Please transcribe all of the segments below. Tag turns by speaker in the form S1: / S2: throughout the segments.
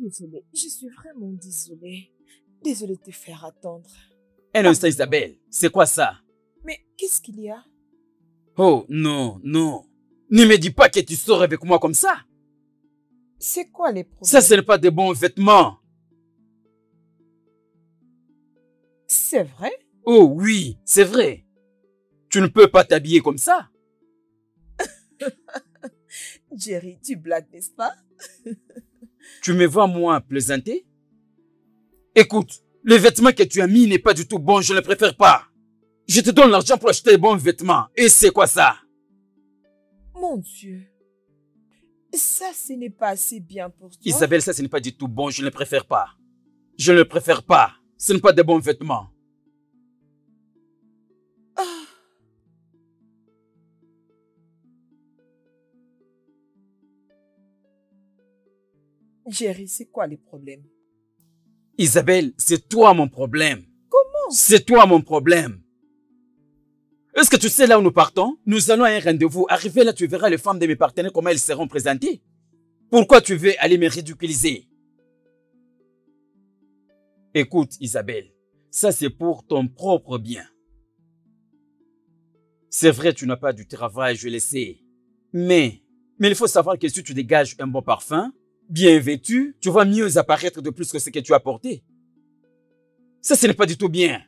S1: Désolée, je suis vraiment désolée. Désolée de te faire attendre.
S2: Un instant, Isabelle, c'est quoi ça?
S1: Mais qu'est-ce qu'il y a?
S2: Oh, non, non. Ne me dis pas que tu sors avec moi comme ça.
S1: C'est quoi les problèmes?
S2: Ça, ce n'est pas de bons vêtements.
S1: C'est vrai?
S2: Oh oui, c'est vrai. Tu ne peux pas t'habiller comme ça.
S1: Jerry, tu blagues, n'est-ce pas?
S2: Tu me vois, moi, plaisanter? Écoute, le vêtement que tu as mis n'est pas du tout bon, je ne le préfère pas. Je te donne l'argent pour acheter les bons vêtements. Et c'est quoi ça?
S1: Mon Dieu. Ça, ce n'est pas assez bien pour toi.
S2: Isabelle, ça, ce n'est pas du tout bon, je ne le préfère pas. Je ne le préfère pas. Ce ne sont pas de bons vêtements.
S1: Ah. Jerry, c'est quoi les problèmes?
S2: Isabelle, c'est toi mon problème.
S1: Comment?
S2: C'est toi mon problème. Est-ce que tu sais là où nous partons? Nous allons à un rendez-vous. Arrivé là, tu verras les femmes de mes partenaires, comment elles seront présentées. Pourquoi tu veux aller me ridiculiser? Écoute, Isabelle, ça c'est pour ton propre bien. C'est vrai, tu n'as pas du travail, je le sais. Mais il faut savoir que si tu dégages un bon parfum, bien vêtu, tu vas mieux apparaître de plus que ce que tu as porté. Ça, ce n'est pas du tout bien.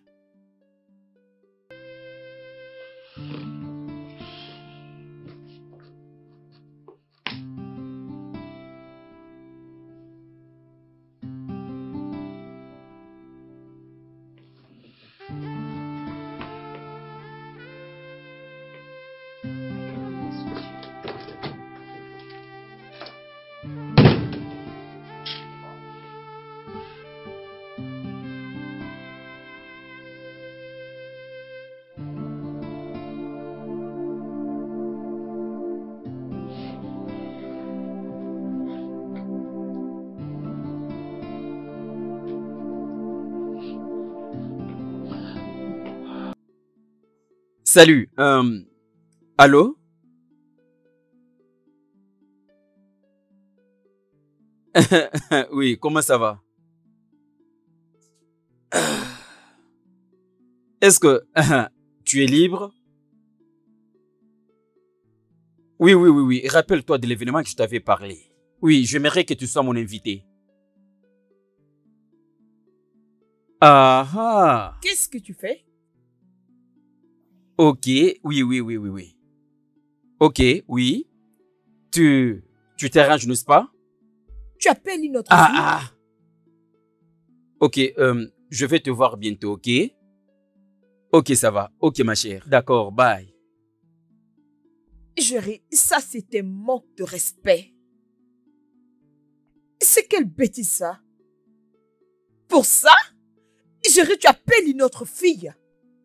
S2: Salut, allô? Oui, comment ça va? Est-ce que tu es libre? Oui, oui, oui, oui. Rappelle-toi de l'événement que je t'avais parlé. Oui, j'aimerais que tu sois mon invité. Ah ah.
S1: Qu'est-ce que tu fais?
S2: Ok, oui, oui, oui, oui, oui. Ok, oui. Tu t'arranges, n'est-ce pas?
S1: Tu appelles une autre
S2: Ah
S1: fille?
S2: ah. Ok, je vais te voir bientôt, ok? Ok, ça va. Ok, ma chère. D'accord, bye.
S1: Jerry, ça c'était manque de respect. C'est quelle bêtise ça? Pour ça? Jerry, tu appelles une autre fille?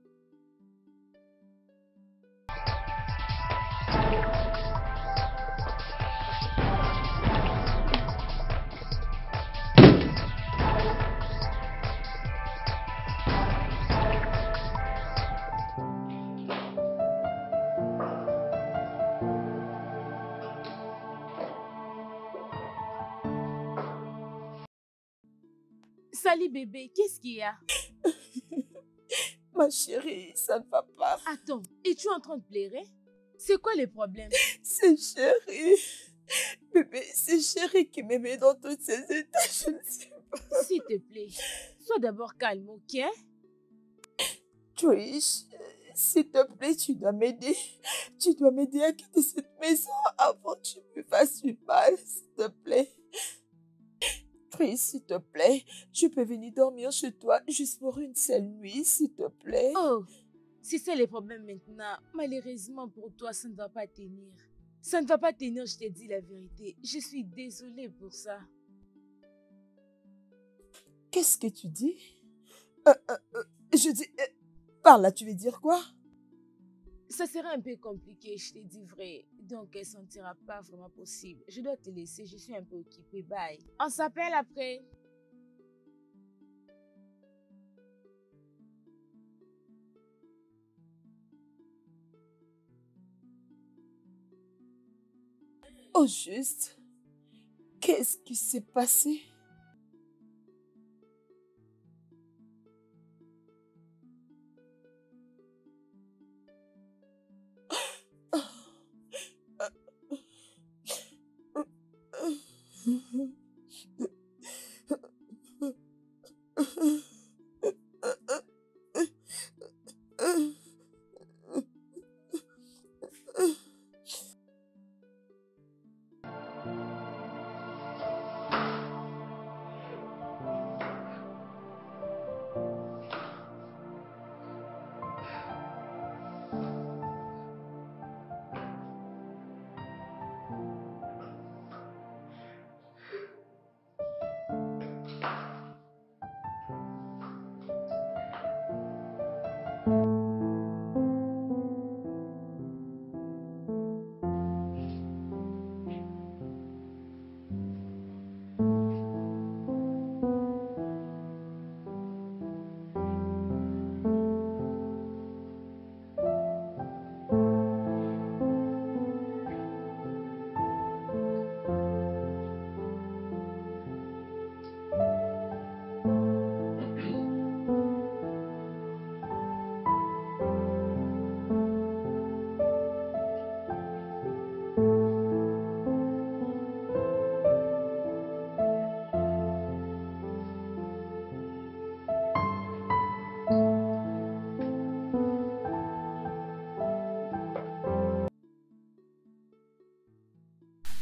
S3: Salut bébé, qu'est-ce qu'il y a?
S1: Ma chérie, ça ne va pas.
S3: Attends, es-tu en train de pleurer? C'est quoi le problème?
S1: C'est chérie. Bébé, c'est chérie qui me met dans tous ces états, je ne sais pas.
S3: S'il te plaît, sois d'abord calme, ok?
S1: Trish, s'il te plaît, tu dois m'aider. Tu dois m'aider à quitter cette maison avant que tu me fasses du mal, s'il te plaît. Trish, s'il te plaît, je peux venir dormir chez toi juste pour une seule nuit, s'il te plaît.
S3: Oh, si c'est le problème maintenant, malheureusement pour toi, ça ne va pas tenir. Ça ne va pas tenir, je te dis la vérité. Je suis désolée pour ça.
S1: Qu'est-ce que tu dis? Je dis... par là, tu veux dire quoi?
S3: Ça sera un peu compliqué, je te dis vrai. Donc, elle ne sentira pas vraiment possible. Je dois te laisser, je suis un peu occupée. Bye. On s'appelle après.
S1: Au juste, qu'est-ce qui s'est passé?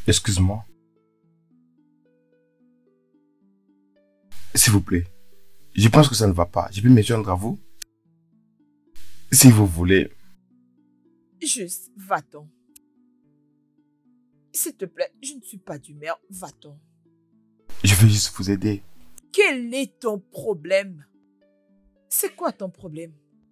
S4: Excuse-moi. S'il vous plaît. Je pense que ça ne va pas. Je peux me joindre à vous? Si vous voulez.
S1: Juste, va-t'en. S'il te plaît, je ne suis pas d'humeur, va-t'en.
S4: Je veux juste vous aider.
S1: Quel est ton problème? C'est quoi ton problème?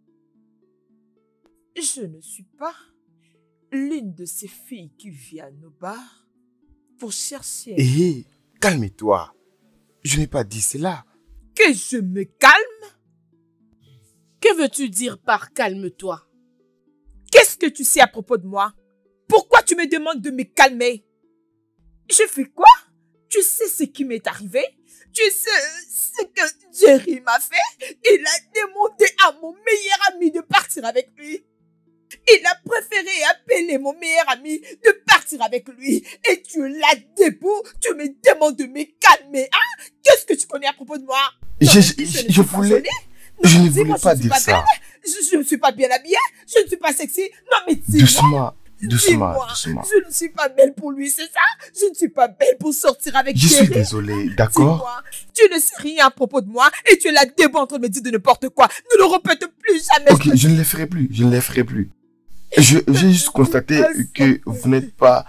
S1: Je ne suis pas l'une de ces filles qui viennent au bar pour chercher...
S4: Hé, calme-toi. Je n'ai pas dit cela.
S1: Que je me calme?
S5: Que veux-tu dire par calme-toi?
S1: Qu'est-ce que tu sais à propos de moi? Pourquoi tu me demandes de me calmer? Je fais quoi? Tu sais ce qui m'est arrivé? Tu sais ce que Jerry m'a fait? Il a demandé à mon meilleur ami de partir avec lui. Il a préféré appeler mon meilleur ami de partir avec lui. Et tu es là debout, tu me demandes de me calmer. Hein? Qu'est-ce que tu connais à propos de moi?
S4: Je ne voulais pas dire ça.
S1: Je ne suis pas bien habillée. Je ne suis pas sexy. Non mais
S4: Doucement.
S1: Je ne suis pas belle pour lui, c'est ça? Je ne suis pas belle pour sortir avec
S4: Je
S1: Jerry.
S4: suis désolé, d'accord?
S1: Tu ne sais rien à propos de moi et tu es là debout en train de me dire de n'importe quoi. Ne le répète plus jamais.
S4: Ok, je ne le ferai plus. J'ai juste constaté que vous n'êtes pas...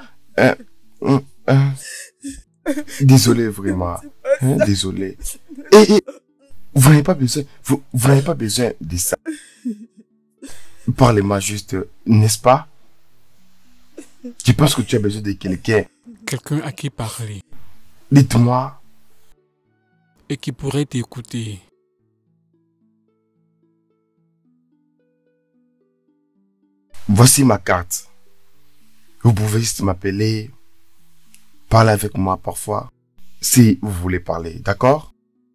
S4: Désolé, vraiment. Désolé. Et vous n'avez pas besoin... Vous n'avez pas besoin de ça. Parlez-moi juste, n'est-ce pas? Je pense que tu as besoin de quelqu'un.
S6: Quelqu'un à qui parler.
S4: Dites-moi.
S6: Et qui pourrait t'écouter.
S4: Voici ma carte. Vous pouvez juste m'appeler, parler avec moi parfois, si vous voulez parler, d'accord?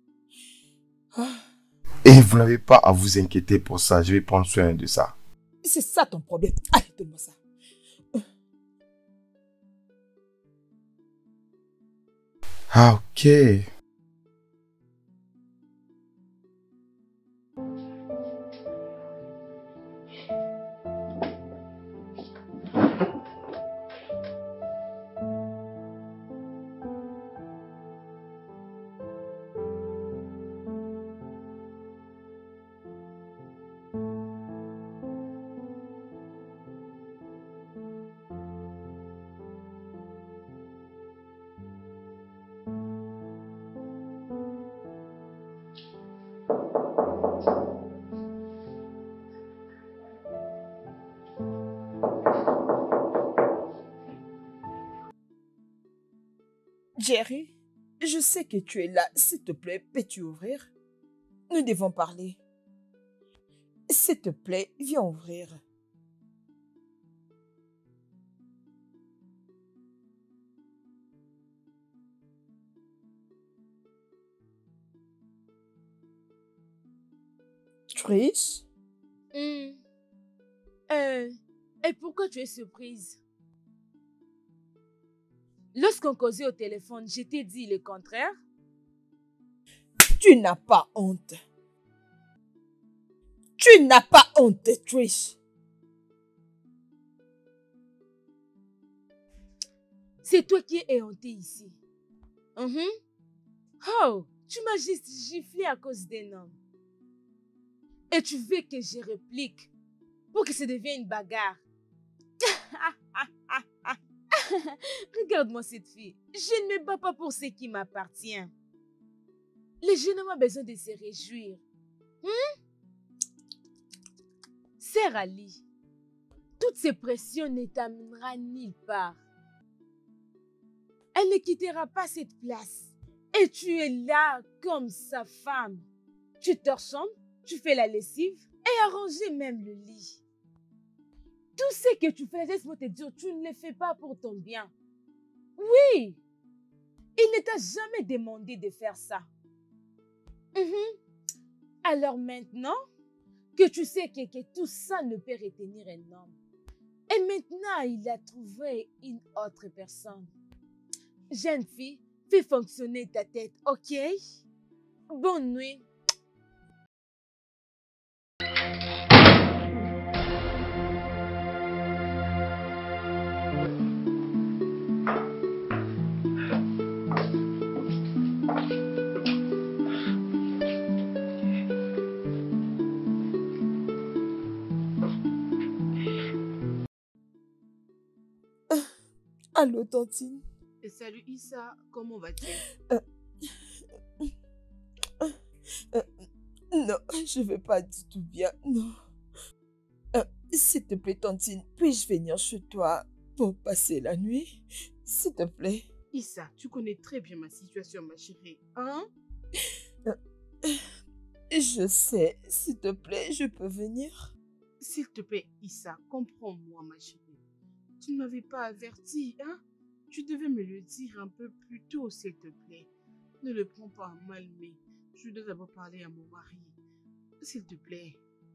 S4: Et vous n'avez pas à vous inquiéter pour ça, je vais prendre soin de ça.
S1: C'est ça ton problème. Allez, donne-moi ça.
S4: Ah, ok.
S1: Jerry, je sais que tu es là. S'il te plaît, peux-tu ouvrir? Nous devons parler. S'il te plaît, viens ouvrir. Trish?
S3: Et pourquoi tu es surprise? Lorsqu'on causait au téléphone, je t'ai dit le contraire.
S1: Tu n'as pas honte. Tu n'as pas honte, Trish.
S3: C'est toi qui es éhonté ici. Oh, tu m'as juste giflé à cause d'un homme. Et tu veux que je réplique pour que ça devienne une bagarre. Regarde-moi cette fille. Je ne me bats pas pour ce qui m'appartient. Les jeunes ont besoin de se réjouir. Sœur Ali, toutes ces pressions ne t'amèneront nulle part. Elle ne quittera pas cette place. Et tu es là comme sa femme. Tu te ressembles, tu fais la lessive et arranger même le lit. Tout ce que tu fais, laisse-moi te dire, tu ne le fais pas pour ton bien. Oui, il ne t'a jamais demandé de faire ça. Alors maintenant que tu sais que tout ça ne peut retenir un homme, et maintenant il a trouvé une autre personne. Jeune fille, fais fonctionner ta tête, ok? Bonne nuit.
S1: Allô, Tantine?
S5: Et salut Issa, comment vas-tu?
S1: Non, je vais pas du tout bien, non. S'il te plaît, Tantine, puis-je venir chez toi pour passer la nuit? S'il te plaît.
S5: Issa, tu connais très bien ma situation, ma chérie. Hein?
S1: Je sais, s'il te plaît, je peux venir?
S5: S'il te plaît, Issa, comprends-moi, ma chérie. Tu ne m'avais pas averti, hein? Tu devais me le dire un peu plus tôt, s'il te plaît. Ne le prends pas mal, mais je dois d'abord parler à mon mari. S'il te plaît.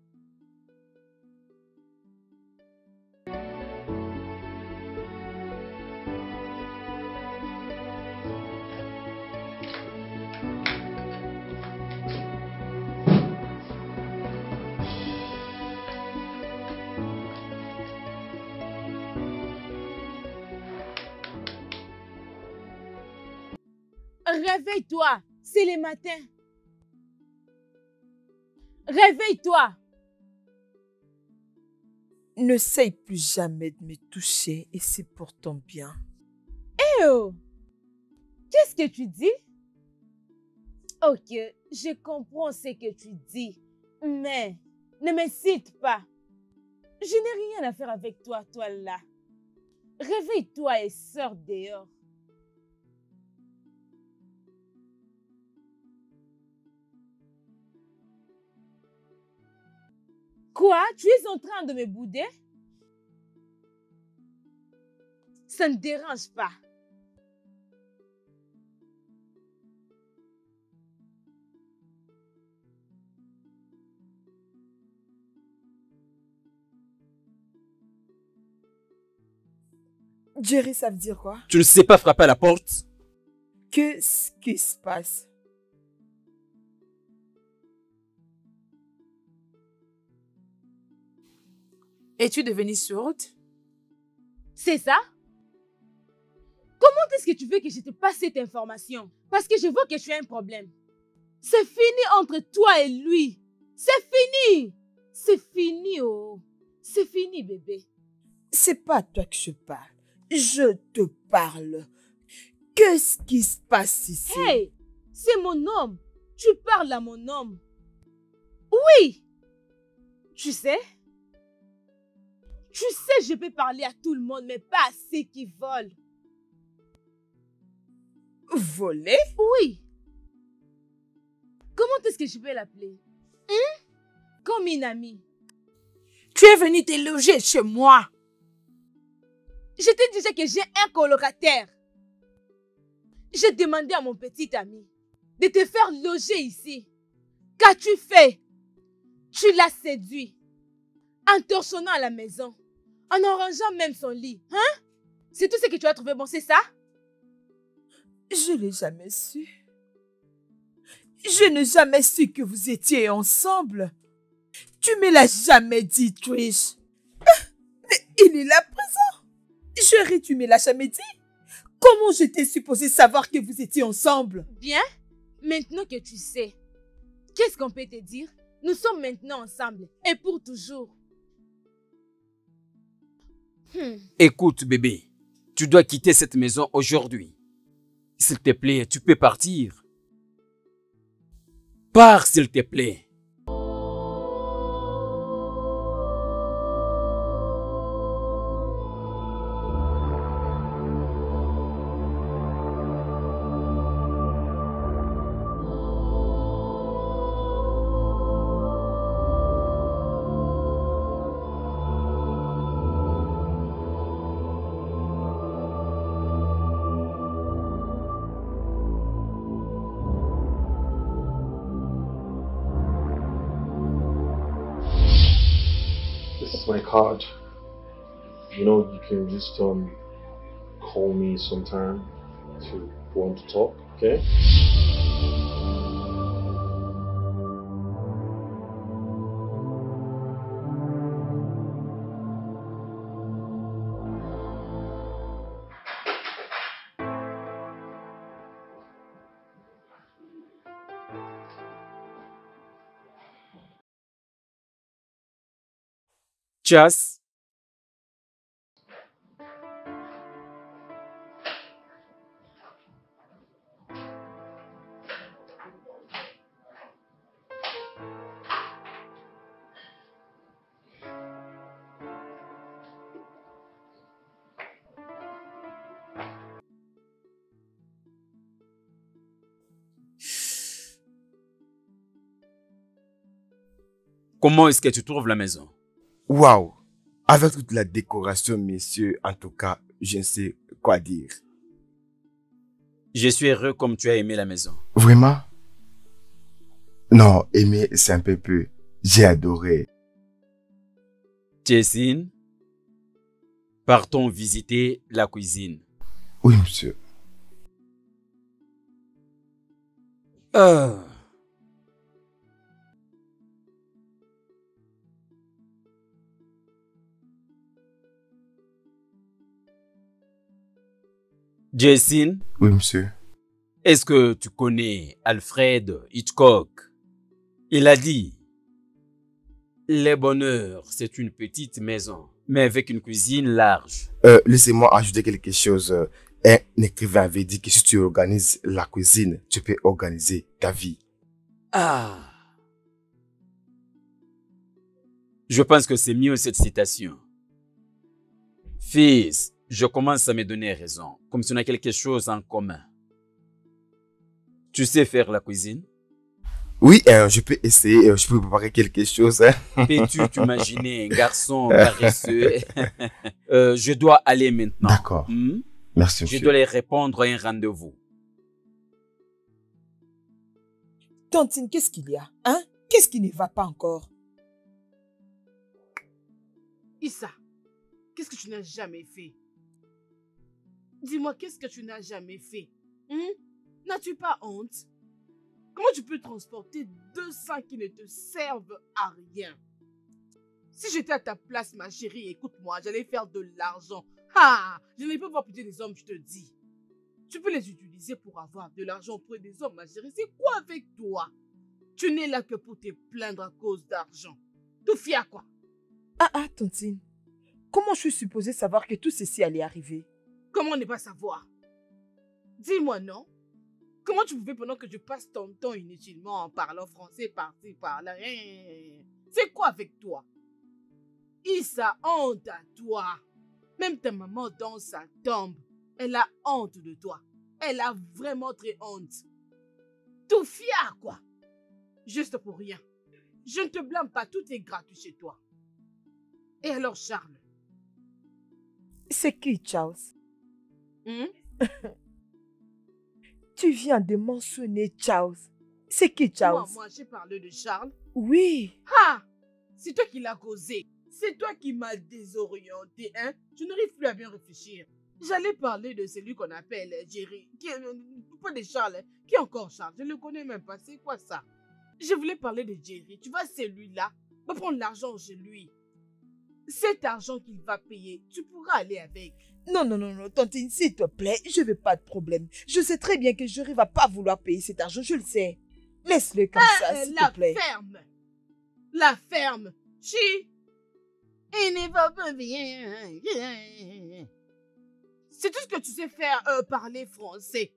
S3: Réveille-toi, c'est le matin. Réveille-toi.
S1: N'essaye plus jamais de me toucher et c'est pour ton bien.
S3: Eh oh, qu'est-ce que tu dis? Ok, je comprends ce que tu dis, mais ne me cite pas. Je n'ai rien à faire avec toi, toi là. Réveille-toi et sors dehors. Quoi? Tu es en train de me bouder? Ça ne dérange pas.
S1: Jerry, ça veut dire quoi?
S2: Tu ne sais pas frapper à la porte?
S1: Qu'est-ce qui se passe?
S5: Es-tu devenue sourde?
S3: C'est ça? Comment est-ce que tu veux que je te passe cette information? Parce que je vois que tu as un problème. C'est fini entre toi et lui. C'est fini. C'est fini, oh. C'est fini, bébé.
S1: C'est pas à toi que je parle. Je te parle. Qu'est-ce qui se passe ici?
S3: Hey, c'est mon homme. Tu parles à mon homme. Oui. Tu sais, je peux parler à tout le monde, mais pas à ceux qui volent.
S1: Voler?
S3: Oui. Comment est-ce que je vais l'appeler? Comme une amie.
S5: Tu es venu te loger chez moi.
S3: Je te disais que j'ai un colocataire. J'ai demandé à mon petit ami de te faire loger ici. Qu'as-tu fait? Tu l'as séduit en torchonnant à la maison, en arrangeant même son lit. Hein? C'est tout ce que tu as trouvé bon, c'est ça?
S1: Je l'ai jamais su. Je n'ai jamais su que vous étiez ensemble. Tu me l'as jamais dit, Trish. Mais il est là présent. Chérie, tu me l'as jamais dit. Comment j'étais supposée savoir que vous étiez ensemble?
S3: Bien, maintenant que tu sais, qu'est-ce qu'on peut te dire? Nous sommes maintenant ensemble et pour toujours.
S2: Écoute, bébé, tu dois quitter cette maison aujourd'hui. S'il te plaît, tu peux partir. Pars, s'il te plaît.
S7: This is my card. You know, you can just call me sometime if you want to talk, okay?
S2: Chas, Comment est-ce que tu trouves la maison?
S4: Waouh! Avec toute la décoration, messieurs, en tout cas, je ne sais quoi dire.
S2: Je suis heureux comme tu as aimé la maison.
S4: Vraiment? Non, aimer, c'est un peu. J'ai adoré.
S2: Jessine, partons visiter la cuisine.
S4: Oui, monsieur.
S2: Ah. Jessine,
S4: Oui, monsieur.
S2: est-ce que tu connais Alfred Hitchcock? Il a dit, le bonheur, c'est une petite maison, mais avec une cuisine large.
S4: Laissez-moi ajouter quelque chose. Un écrivain avait dit que si tu organises la cuisine, tu peux organiser ta vie.
S2: Ah. Je pense que c'est mieux cette citation. Fils, je commence à me donner raison, comme si on a quelque chose en commun. Tu sais faire la cuisine?
S4: Oui, je peux essayer, je peux préparer quelque chose.
S2: Peux-tu t'imaginer un garçon paresseux? Je dois aller maintenant.
S4: D'accord. Merci,
S2: Je
S4: monsieur.
S2: dois aller répondre à un rendez-vous.
S1: Tantine, qu'est-ce qu'il y a? Hein? Qu'est-ce qui ne va pas encore?
S5: Issa, qu'est-ce que tu n'as jamais fait? Dis-moi, qu'est-ce que tu n'as jamais fait? N'as-tu pas honte? Comment tu peux transporter 200 qui ne te servent à rien? Si j'étais à ta place, ma chérie, écoute-moi, j'allais faire de l'argent. Ah, je n'ai pas voir pitié des hommes, je te dis. Tu peux les utiliser pour avoir de l'argent auprès des hommes, ma chérie. C'est quoi avec toi? Tu n'es là que pour te plaindre à cause d'argent. Tout fier à quoi?
S1: Ah, Tantine. Comment je suis supposée savoir que tout ceci allait arriver?
S5: Comment ne pas savoir? Dis-moi non. Comment tu pouvais pendant que je passe ton temps inutilement en parlant français par-ci, par-là? C'est quoi avec toi? Issa, honte à toi. Même ta maman dans sa tombe, elle a honte de toi. Elle a vraiment très honte. Tout fier, quoi. Juste pour rien. Je ne te blâme pas, tout est gratuit chez toi. Et alors, Charles?
S1: C'est qui, Charles? Tu viens de mentionner Charles. C'est qui, Charles?
S5: Moi, j'ai parlé de Charles.
S1: Oui.
S5: Ah! C'est toi qui l'as causé. C'est toi qui m'as désorienté, hein? Je n'arrive plus à bien réfléchir. J'allais parler de celui qu'on appelle Jerry. Pas de Charles. Qui est encore Charles? Je ne le connais même pas. C'est quoi ça? Je voulais parler de Jerry. Tu vois, celui-là va prendre l'argent chez lui. Cet argent qu'il va payer, tu pourras aller avec.
S1: Non, Tantine, s'il te plaît, je veux pas de problème. Je sais très bien que Jerry va pas vouloir payer cet argent, je le sais. Laisse-le comme ça, s'il te plaît.
S5: La ferme. Il ne va pas bien. C'est tout ce que tu sais faire, parler français.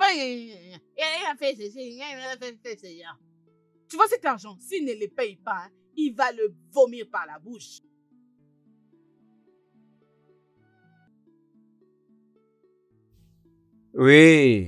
S5: Tu vois cet argent, s'il ne le paye pas, il va le vomir par la bouche.
S2: Oui.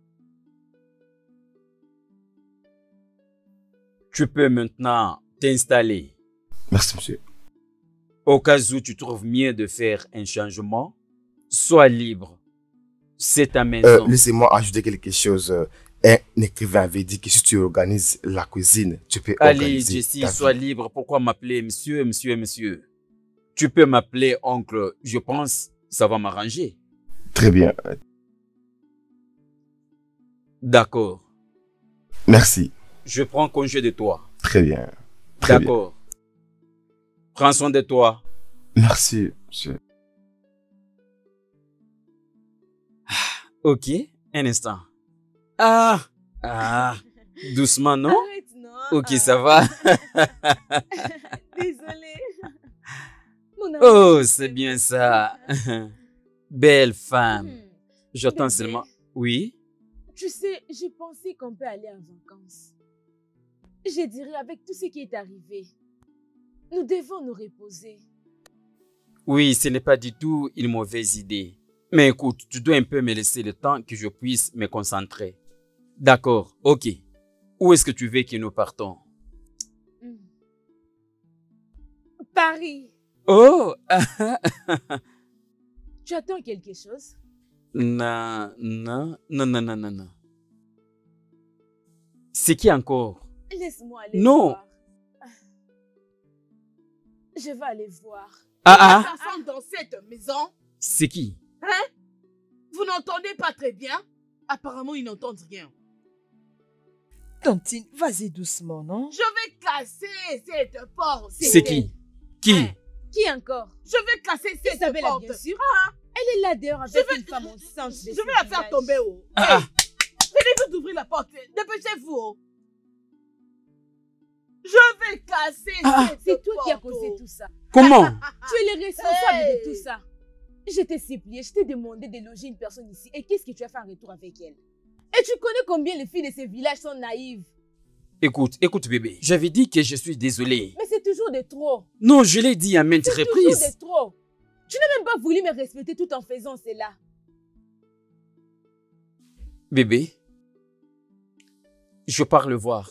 S2: Tu peux maintenant t'installer.
S4: Merci, monsieur.
S2: Au cas où tu trouves mieux de faire un changement, sois libre. C'est ta maison.
S4: Laissez-moi ajouter quelque chose. Un écrivain avait dit que si tu organises la cuisine, tu peux
S2: Allez,
S4: organiser
S2: Jessie,
S4: ta
S2: sois
S4: vie.
S2: libre. Pourquoi m'appeler monsieur? Tu peux m'appeler oncle. Je pense ça va m'arranger.
S4: Très bien.
S2: D'accord.
S4: Merci.
S2: Je prends congé de toi.
S4: Très bien. Très bien.
S2: D'accord. Prends soin de toi.
S4: Merci, monsieur.
S2: Ok, un instant. Doucement, non?
S3: Arrête, non.
S2: Ok, ça va.
S3: Désolée. Mon amour,
S2: Oh, c'est bien ça. Belle femme. J'attends
S3: Bébé.
S2: seulement. Oui?
S3: Tu sais, j'ai pensé qu'on peut aller en vacances. Je dirais, avec tout ce qui est arrivé, nous devons nous reposer.
S2: Oui, ce n'est pas du tout une mauvaise idée. Mais écoute, tu dois un peu me laisser le temps que je puisse me concentrer. D'accord, ok. Où est-ce que tu veux que nous partons?
S3: Paris.
S2: Oh!
S3: Tu attends quelque chose?
S2: Non, non, non, non, non, non, non. C'est qui encore?
S3: Laisse-moi aller
S2: Non.
S3: voir. Je vais aller voir.
S2: Ah ah!
S5: Personne dans cette maison,
S2: C'est qui?
S5: hein? Vous n'entendez pas très bien? Apparemment, ils n'entendent rien.
S1: Tantine, vas-y doucement, non?
S5: Je vais casser cette porte.
S2: C'est qui? Qui?
S5: Hein?
S3: Qui encore?
S5: Je vais casser cette
S3: Isabella,
S5: porte.
S3: bien sûr. Elle est là dehors avec une femme enceinte.
S5: Je vais la faire tomber. Oh.
S2: Ah ah!
S5: Venez d'ouvrir la porte. Dépêchez-vous. Oh. Je vais casser cette
S3: C'est toi qui as
S5: porte,
S3: causé
S5: oh.
S3: tout ça.
S2: Comment?
S3: Tu es le responsable
S5: Hey.
S3: de tout ça. Je t'ai supplié, je t'ai demandé de loger une personne ici. Et qu'est-ce que tu as fait en retour avec elle? Et tu connais combien les filles de ces villages sont naïves.
S2: Écoute bébé, j'avais dit que je suis désolé.
S3: Mais c'est toujours de trop.
S2: Non, je l'ai dit à maintes
S3: C'est toujours
S2: reprises.
S3: de trop. Tu n'as même pas voulu me respecter tout en faisant cela.
S2: Bébé, je pars le voir.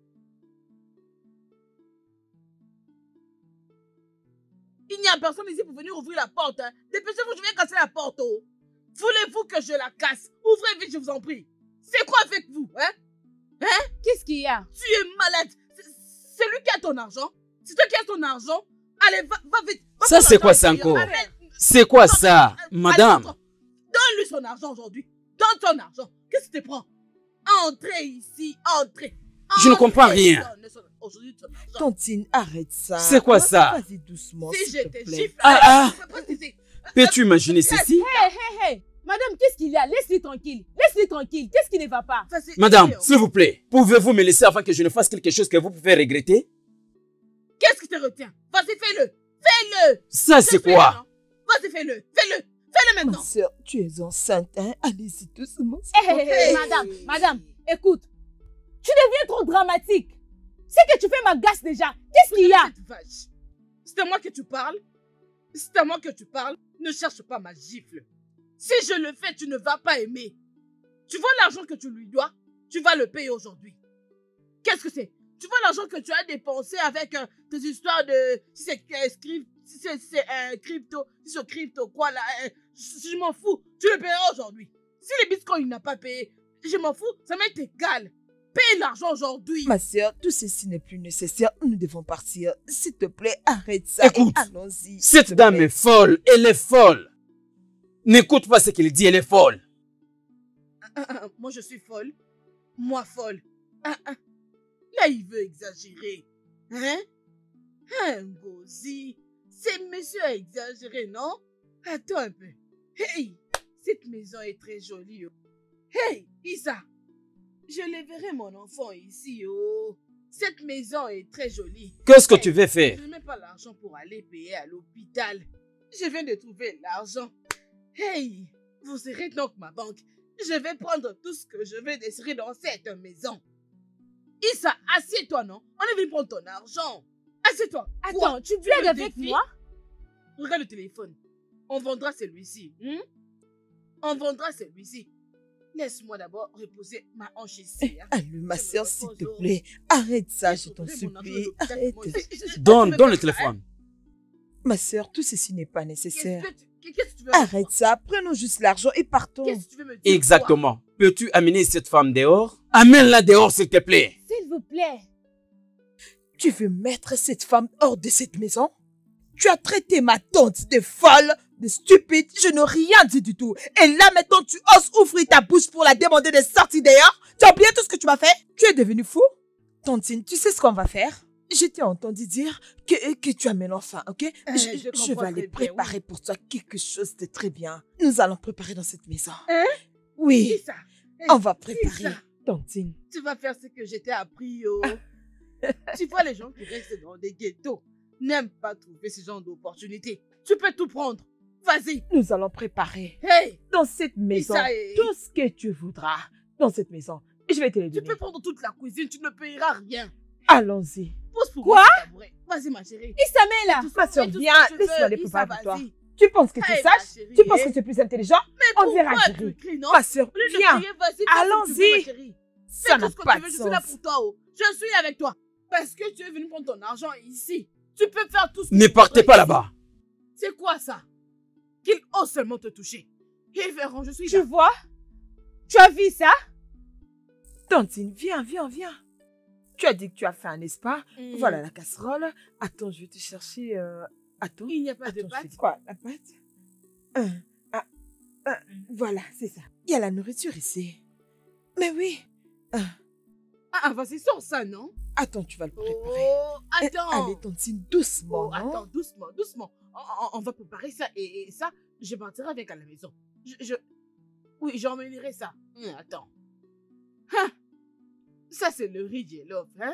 S5: Il n'y a personne ici pour venir ouvrir la porte. Hein. Dépêchez-vous, je viens casser la porte. Oh. Voulez-vous que je la casse? Ouvrez vite, je vous en prie. C'est quoi avec vous? Hein?
S3: Qu'est-ce qu'il y a?
S5: Tu es malade. C'est lui qui a ton argent. C'est toi qui as ton argent. Allez, va vite. Va
S2: Ça,
S5: prendre
S2: c'est
S5: l'argent
S2: quoi ça
S5: ailleurs.
S2: encore?
S5: Arrête.
S2: C'est quoi
S5: Non,
S2: ça,
S5: allez,
S2: madame?
S5: donne-lui son argent aujourd'hui. Donne ton argent. Qu'est-ce que tu prends? Entrez ici, entrez.
S2: Je ne comprends rien.
S5: Aujourd'hui, ton argent.
S1: Tantine, arrête ça.
S2: C'est quoi ça?
S1: Vas-y doucement,
S5: Si
S1: s'il
S5: je
S1: te
S5: te
S1: plaît.
S5: gifle,
S2: Ah,
S5: je peux pas te laisser.
S2: Peux-tu imaginer ceci?
S3: Hé, madame, qu'est-ce qu'il y a? Laisse-les tranquille. Laisse-les tranquille. Qu'est-ce qui ne va pas?
S5: Ça, c'est
S2: Madame,
S5: idiot.
S2: s'il vous plaît, pouvez-vous me laisser avant que je ne fasse quelque chose que vous pouvez regretter?
S5: Qu'est-ce qui te retient? Vas-y, fais-le. Fais-le.
S2: Ça, c'est
S5: Fais-le,
S2: quoi?
S5: non? Vas-y, fais-le. Fais-le. Fais-le
S1: Ma
S5: maintenant.
S1: soeur, tu es enceinte, hein? Allez-y doucement.
S3: Hé, madame, écoute. Tu deviens trop dramatique. C'est que tu fais ma gasse déjà. Qu'est-ce qu'il y a?
S5: Cette vache. C'est à moi que tu parles? C'est à moi que tu parles? Ne cherche pas ma gifle. Si je le fais, tu ne vas pas aimer. Tu vois l'argent que tu lui dois? Tu vas le payer aujourd'hui. Qu'est-ce que c'est? Tu vois l'argent que tu as dépensé avec tes histoires de... Si c'est crypto, si c'est crypto, quoi là, je m'en fous. Tu le payeras aujourd'hui. Si les bitcoins il n'a pas payé, je m'en fous, ça m'est égal. Paye l'argent aujourd'hui.
S1: Ma soeur, tout ceci n'est plus nécessaire. Nous devons partir. S'il te plaît, arrête ça.
S2: Écoute,
S1: et allons-y.
S2: Cette dame est folle, elle est folle. N'écoute pas ce qu'elle dit, elle est folle.
S5: Moi, je suis folle. Moi, folle. Là, il veut exagérer. Hein? Ngozi, c'est monsieur a exagéré, non? Attends un peu. Hey, cette maison est très jolie. Oh. Hey, Isa, je verrai mon enfant ici. Oh. Cette maison est très jolie.
S2: Qu'est-ce que
S5: Hey,
S2: tu veux faire?
S5: Je n'ai même pas l'argent pour aller payer à l'hôpital. Je viens de trouver l'argent. Hey, vous serez donc ma banque. Je vais prendre tout ce que je veux désirer dans cette maison. Issa, assieds-toi, non? On est venu prendre ton argent. Assieds-toi.
S3: Attends,
S5: Quoi?
S3: tu
S5: veux
S3: blagues
S5: le
S3: avec
S5: défi?
S3: moi?
S5: Regarde le téléphone. On vendra celui-ci. On vendra celui-ci. Laisse-moi d'abord reposer ma hanche ici. Hein.
S1: Allez, ma
S5: Je me
S1: soeur, s'il te
S5: repose,
S1: plaît. Arrête ça, je t'en
S5: retrouverai mon argent
S1: supplie.
S5: de l'hôpital,
S1: Arrête.
S5: moi aussi.
S2: Donne
S5: Tu veux
S2: le
S5: faire ça,
S2: téléphone.
S1: Ma soeur, tout ceci n'est pas nécessaire.
S5: Qu'est-ce que tu veux me
S1: Arrête ça, prenons juste l'argent et partons.
S5: Qu'est-ce que tu veux me dire?
S2: Exactement. Peux-tu amener cette femme dehors? Amène-la dehors, s'il te plaît.
S3: S'il vous plaît.
S1: Tu veux mettre cette femme hors de cette maison? Tu as traité ma tante de folle, de stupide, je n'ai rien dit du tout. Et là maintenant tu oses ouvrir ta bouche pour la demander de sortir d'ailleurs? Tu as oublié tout ce que tu m'as fait? Tu es devenu fou? Tantine, tu sais ce qu'on va faire? Je t'ai entendu dire que tu amènes l'enfant, ok? Je
S5: comprends
S1: vais aller
S5: très bien,
S1: préparer pour toi quelque chose de très bien. Nous allons préparer dans cette maison.
S5: Hein?
S1: Oui,
S5: Issa,
S1: on va préparer.
S5: ça.
S1: Tantine.
S5: tu vas faire ce que je t'ai appris. Oh. Tu vois, les gens qui restent dans des ghettos n'aiment pas trouver ce genre d'opportunité. Tu peux tout prendre. Vas-y.
S1: Nous allons préparer
S5: Hey,
S1: dans cette maison
S5: Issa, et-
S1: tout ce que tu voudras. Dans cette maison. Je vais te le
S5: tu
S1: donner.
S5: peux prendre toute la cuisine, tu ne payeras rien.
S1: Allons-y.
S5: Pose pour
S3: Quoi?
S5: moi ce tabouret. Vas-y, ma chérie.
S3: Issamé là.
S5: Tout
S1: Ma
S5: ça,
S1: soeur,
S5: fais tout ce
S1: viens,
S5: que tu
S1: laisse-moi
S5: veux.
S1: les
S5: Issa,
S1: préparer pour toi.
S5: vas-y.
S1: Tu penses que tu
S5: Hey,
S1: saches?
S5: ma chérie,
S1: Tu penses
S5: eh?
S1: que tu es plus intelligent?
S5: Mais
S1: On verra,
S5: pourquoi
S1: chérie.
S5: tu cries, non?
S1: Ma soeur,
S5: Au lieu de
S1: viens.
S5: crier, vas-y, fais ce que tu veux,
S1: Allons-y.
S5: ma chérie.
S1: Ça
S5: Fais
S1: n'a
S5: tout ce que
S1: pas
S5: tu
S1: de
S5: veux, je suis là
S1: sens.
S5: pour toi. Oh. Je suis avec toi. Parce que tu es venu prendre ton argent ici. Tu peux faire tout ce que
S2: Ne
S5: tu
S2: partez
S5: voudrais
S2: pas
S5: ici.
S2: là-bas.
S5: C'est quoi ça? Qu'ils osent seulement te toucher. Ils verront, je suis
S3: Tu
S5: là.
S3: vois? Tu as vu ça?
S1: Tantine, viens. Tu as dit que tu as faim, n'est-ce pas? Voilà la casserole. Attends, je vais te chercher... Attends.
S5: Il n'y a pas de
S1: Attends, je fais
S5: pâte.
S1: quoi? La pâte? Voilà, c'est ça. Il y a la nourriture ici. Mais oui.
S5: Ah, vas-y, sors ça, non?
S1: Attends, tu vas le préparer.
S5: Oh, attends.
S1: Allez, Tantine, doucement,
S5: Oh,
S1: non?
S5: attends, doucement. On va préparer ça et ça, je partirai avec à la maison. Oui, j'emmènerai ça. Attends. Hein? Ça, c'est le riz jollof, hein?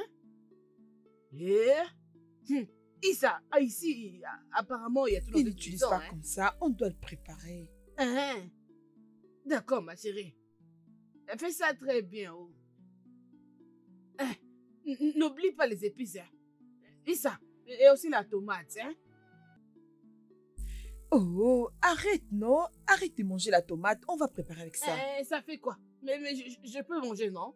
S5: Issa, ici, apparemment, il y a tout dans
S1: Il
S5: une
S1: n'utilise
S5: maison,
S1: pas
S5: hein?
S1: comme ça. On doit le préparer.
S5: D'accord, ma chérie. Fais ça très bien. Oh. N'oublie pas les épices, hein? Issa, et aussi la tomate, hein?
S1: Oh, arrête, non? Arrête de manger la tomate. On va préparer avec ça.
S5: Ça fait quoi? Mais je peux manger, non?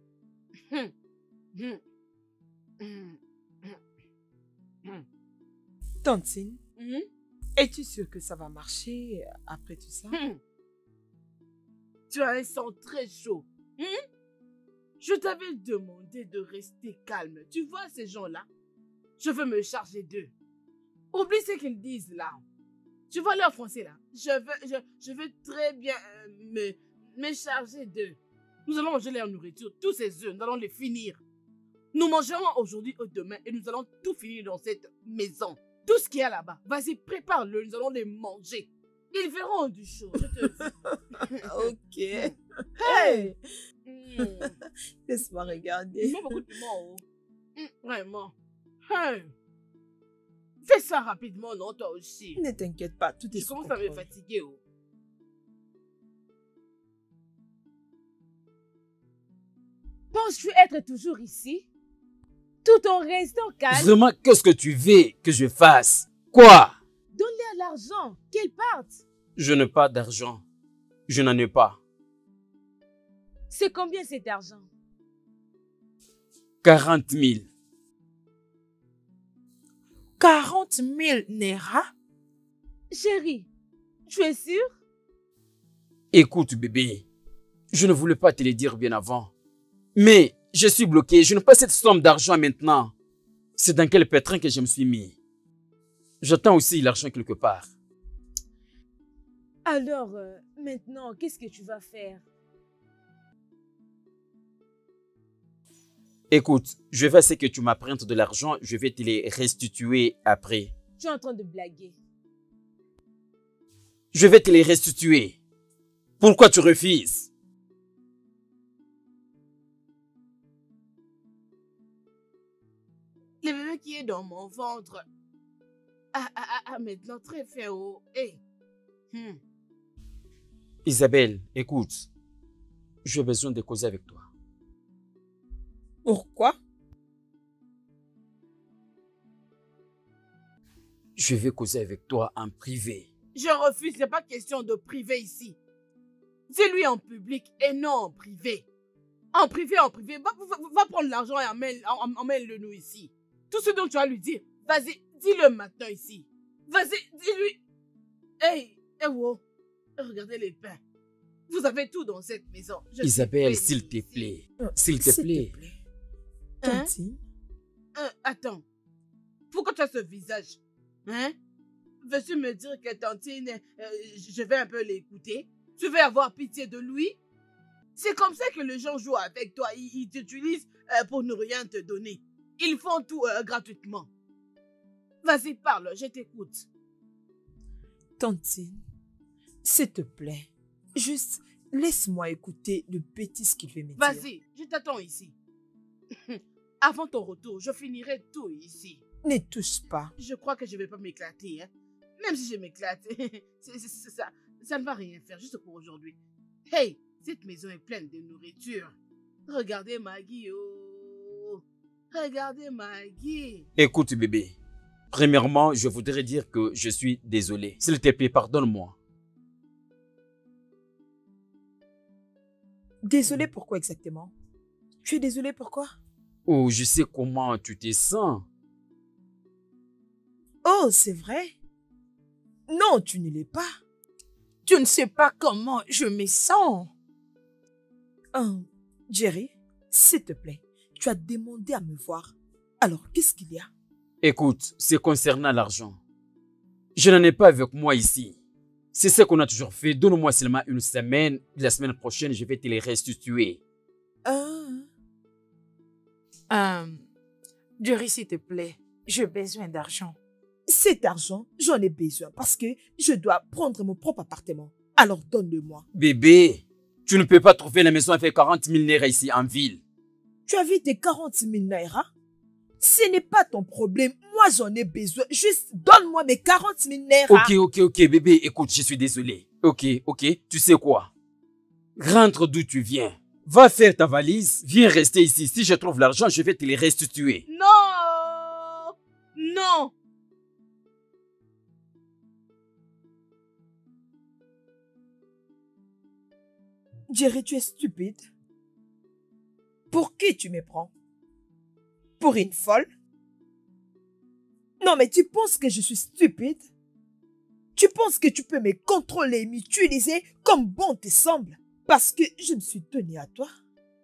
S1: Tantine, es-tu sûre que ça va marcher après tout ça?
S5: Tu as un sang très chaud. Je t'avais demandé de rester calme. Tu vois ces gens-là? Je veux me charger d'eux. Oublie ce qu'ils disent là. Tu vois leur français là? Je veux très bien me charger d'eux. Nous allons manger leur nourriture, tous ces œufs, nous allons les finir. Nous mangerons aujourd'hui ou demain et nous allons tout finir dans cette maison. Tout ce qu'il y a là-bas, vas-y, prépare-le, nous allons les manger. Ils verront du chaud, je te dis.
S1: Ok. Hey! Laisse-moi regarder.
S5: Il faut beaucoup de piment, oh. Vraiment. Hey. Fais ça rapidement, non, toi aussi.
S1: Ne t'inquiète pas, tout est
S5: Je
S1: sous
S5: commence à me
S1: contrôle.
S5: fatiguer, oh.
S3: Penses-tu être toujours ici? Tout en restant calme?
S2: Vraiment, qu'est-ce que tu veux que je fasse? Quoi?
S3: Donne-leur l'argent, qu'ils partent.
S2: Je n'ai pas d'argent. Je n'en ai pas.
S3: C'est combien cet argent?
S2: 40 000.
S1: 40 000 Naira?
S3: Chérie, tu es sûre?
S2: Écoute, bébé, je ne voulais pas te le dire bien avant. Mais je suis bloqué. Je n'ai pas cette somme d'argent maintenant. C'est dans quel pétrin que je me suis mis. J'attends aussi l'argent quelque part.
S3: Alors, maintenant, qu'est-ce que tu vas faire?
S2: Écoute, je vais essayer que tu m'apprêtes de l'argent. Je vais te les restituer après.
S3: Tu es en train de blaguer.
S2: Je vais te les restituer. Pourquoi tu refuses?
S5: Le bébé qui est dans mon ventre. Maintenant, très fin, oh. Hey.
S2: Isabelle, écoute. J'ai besoin de causer avec toi.
S1: Pourquoi?
S2: Je vais causer avec toi en privé.
S5: Je refuse, il n'est pas question de privé ici. C'est lui en public et non en privé. En privé. Va prendre l'argent et emmène-le nous ici. Tout ce dont tu vas lui dire, vas-y, dis-le maintenant ici. Vas-y, dis-lui. Hey, wow. Regardez les pains. Vous avez tout dans cette maison. Je suis
S2: Isabelle,
S5: bénie
S2: s'il te
S5: ici.
S2: plaît. S'il te plaît.
S5: Hein?
S1: Tantine,
S5: Attends. Pourquoi tu as ce visage? Hein? Veux-tu me dire que Tantine, je vais un peu l'écouter? Tu veux avoir pitié de lui? C'est comme ça que les gens jouent avec toi. Ils t'utilisent pour ne rien te donner. Ils font tout gratuitement. Vas-y, parle, je t'écoute.
S1: Tantine, s'il te plaît, juste laisse-moi écouter le bêtise qu'il veut me dire.
S5: Vas-y, je t'attends ici. Avant ton retour, je finirai tout ici.
S1: Ne touche pas.
S5: Je crois que je ne vais pas m'éclater. Hein. Même si je m'éclate, ça ne va rien faire, juste pour aujourd'hui. Hey, cette maison est pleine de nourriture. Regardez Maggie, oh. Regardez Maggie.
S2: Écoute, bébé. Premièrement, je voudrais dire que je suis désolé. S'il te plaît, pardonne-moi.
S1: Désolé pourquoi exactement? Tu es désolé pourquoi?
S2: Oh, je sais comment tu te sens.
S1: Oh, c'est vrai? Non, tu ne l'es pas. Tu ne sais pas comment je me sens. Jerry, s'il te plaît, tu as demandé à me voir. Alors, qu'est-ce qu'il y a?
S2: Écoute, c'est concernant l'argent. Je n'en ai pas avec moi ici. C'est ce qu'on a toujours fait. Donne-moi seulement une semaine. La semaine prochaine, je vais te les restituer.
S1: Jerry, s'il te plaît, j'ai besoin d'argent. Cet argent, j'en ai besoin parce que je dois prendre mon propre appartement. Alors donne-le-moi.
S2: Bébé, tu ne peux pas trouver la maison avec 40 000 naira ici en ville.
S1: Tu as vu tes 40 000 naira? Ce n'est pas ton problème. Moi, j'en ai besoin. Juste donne-moi mes 40 000 naira.
S2: Ok, bébé, écoute, je suis désolé. Ok, tu sais quoi? Rentre d'où tu viens. Va faire ta valise. Viens rester ici. Si je trouve l'argent, je vais te les restituer.
S5: Non! Non!
S1: Jerry, tu es stupide. Pour qui tu me prends? Pour une folle? Non, mais tu penses que je suis stupide? Tu penses que tu peux me contrôler et m'utiliser comme bon te semble? Parce que je me suis donné à toi.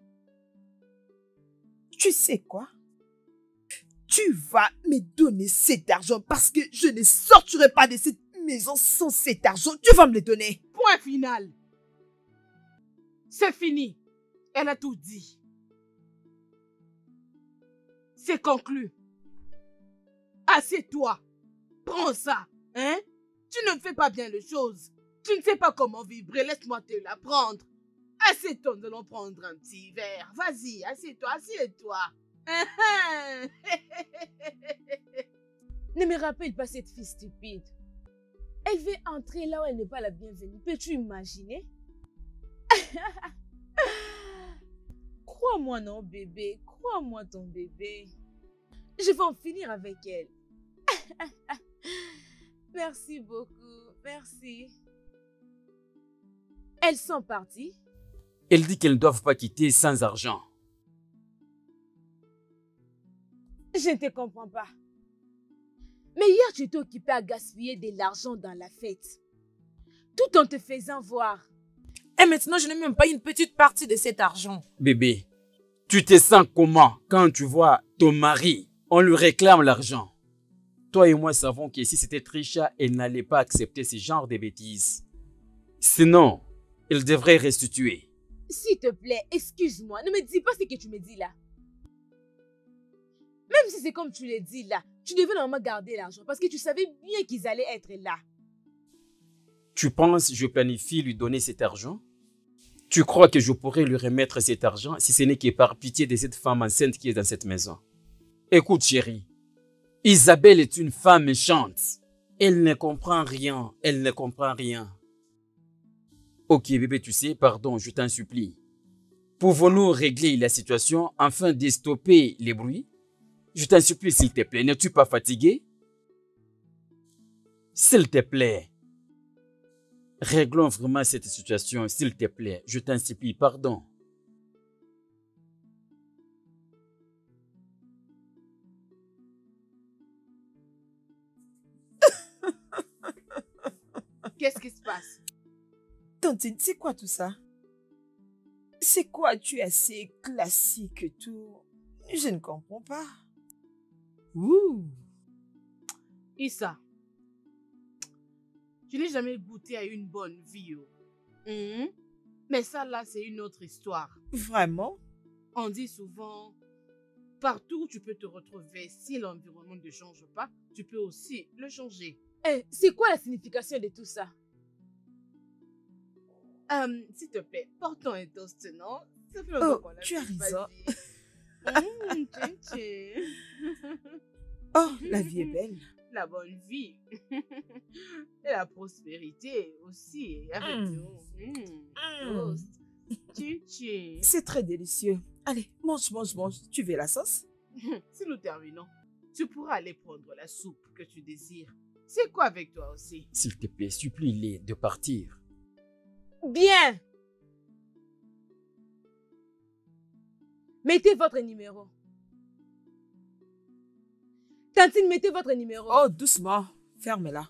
S1: Tu sais quoi? Tu vas me donner cet argent parce que je ne sortirai pas de cette maison sans cet argent. Tu vas me le donner.
S5: Point final. C'est fini. Elle a tout dit. C'est conclu. Assieds-toi. Prends ça. Hein? Tu ne fais pas bien les choses. Tu ne sais pas comment vibrer. Laisse-moi te l'apprendre. Assieds-toi, nous allons prendre un petit verre. Vas-y, assieds-toi, assieds-toi.
S3: Ne me rappelle pas cette fille stupide. Elle veut entrer là où elle n'est pas la bienvenue. Peux-tu imaginer? Crois-moi non, bébé. Crois-moi ton bébé. Je vais en finir avec elle. Merci beaucoup. Merci. Elles sont parties.
S2: Elle dit qu'elles ne doivent pas quitter sans argent.
S3: Je ne te comprends pas. Mais hier, tu étais occupé à gaspiller de l'argent dans la fête. Tout en te faisant voir.
S1: Et maintenant, je n'ai même pas une petite partie de cet argent.
S2: Bébé, tu te sens comment quand tu vois ton mari, on lui réclame l'argent? Toi et moi savons que si c'était Trisha, elle n'allait pas accepter ce genre de bêtises. Sinon, elle devrait restituer.
S3: S'il te plaît, excuse-moi. Ne me dis pas ce que tu me dis là. Même si c'est comme tu l'as dit là, tu devais normalement garder l'argent parce que tu savais bien qu'ils allaient être là.
S2: Tu penses que je planifie lui donner cet argent? Tu crois que je pourrais lui remettre cet argent si ce n'est que par pitié de cette femme enceinte qui est dans cette maison? Écoute chérie, Isabelle est une femme méchante. Elle ne comprend rien, elle ne comprend rien. Ok bébé, tu sais, pardon, je t'en supplie. Pouvons-nous régler la situation afin de stopper les bruits? Je t'en supplie s'il te plaît, n'es-tu pas fatigué? S'il te plaît. Réglons vraiment cette situation, s'il te plaît. Je t'en supplie, pardon.
S5: Qu'est-ce qui se passe?
S1: Tantine, c'est quoi tout ça? C'est quoi? Tu es assez classique et tout. Je ne comprends pas. Ouh.
S5: Issa, je n'ai jamais goûté à une bonne vie. Mais ça là, c'est une autre histoire.
S1: Vraiment?
S5: On dit souvent, partout où tu peux te retrouver, si l'environnement ne change pas, tu peux aussi le changer.
S3: C'est quoi la signification de tout ça?
S5: S'il te plaît, portons un toast, non? Ça fait
S1: Oh,
S5: longtemps qu'on l'a
S1: tu as
S5: fait,
S1: raison.
S5: vas-y. Tchin.
S1: Oh, la vie est belle.
S5: La bonne vie. Et la prospérité aussi. Avec nous. Toast. Tchin.
S1: C'est très délicieux. Allez, mange. Tu veux la sauce?
S5: Si nous terminons, tu pourras aller prendre la soupe que tu désires. C'est quoi avec toi aussi?
S2: S'il te plaît, supplie-les de partir.
S3: Bien. Mettez votre numéro. Tantine, mettez votre numéro.
S1: Oh, doucement. Ferme-la.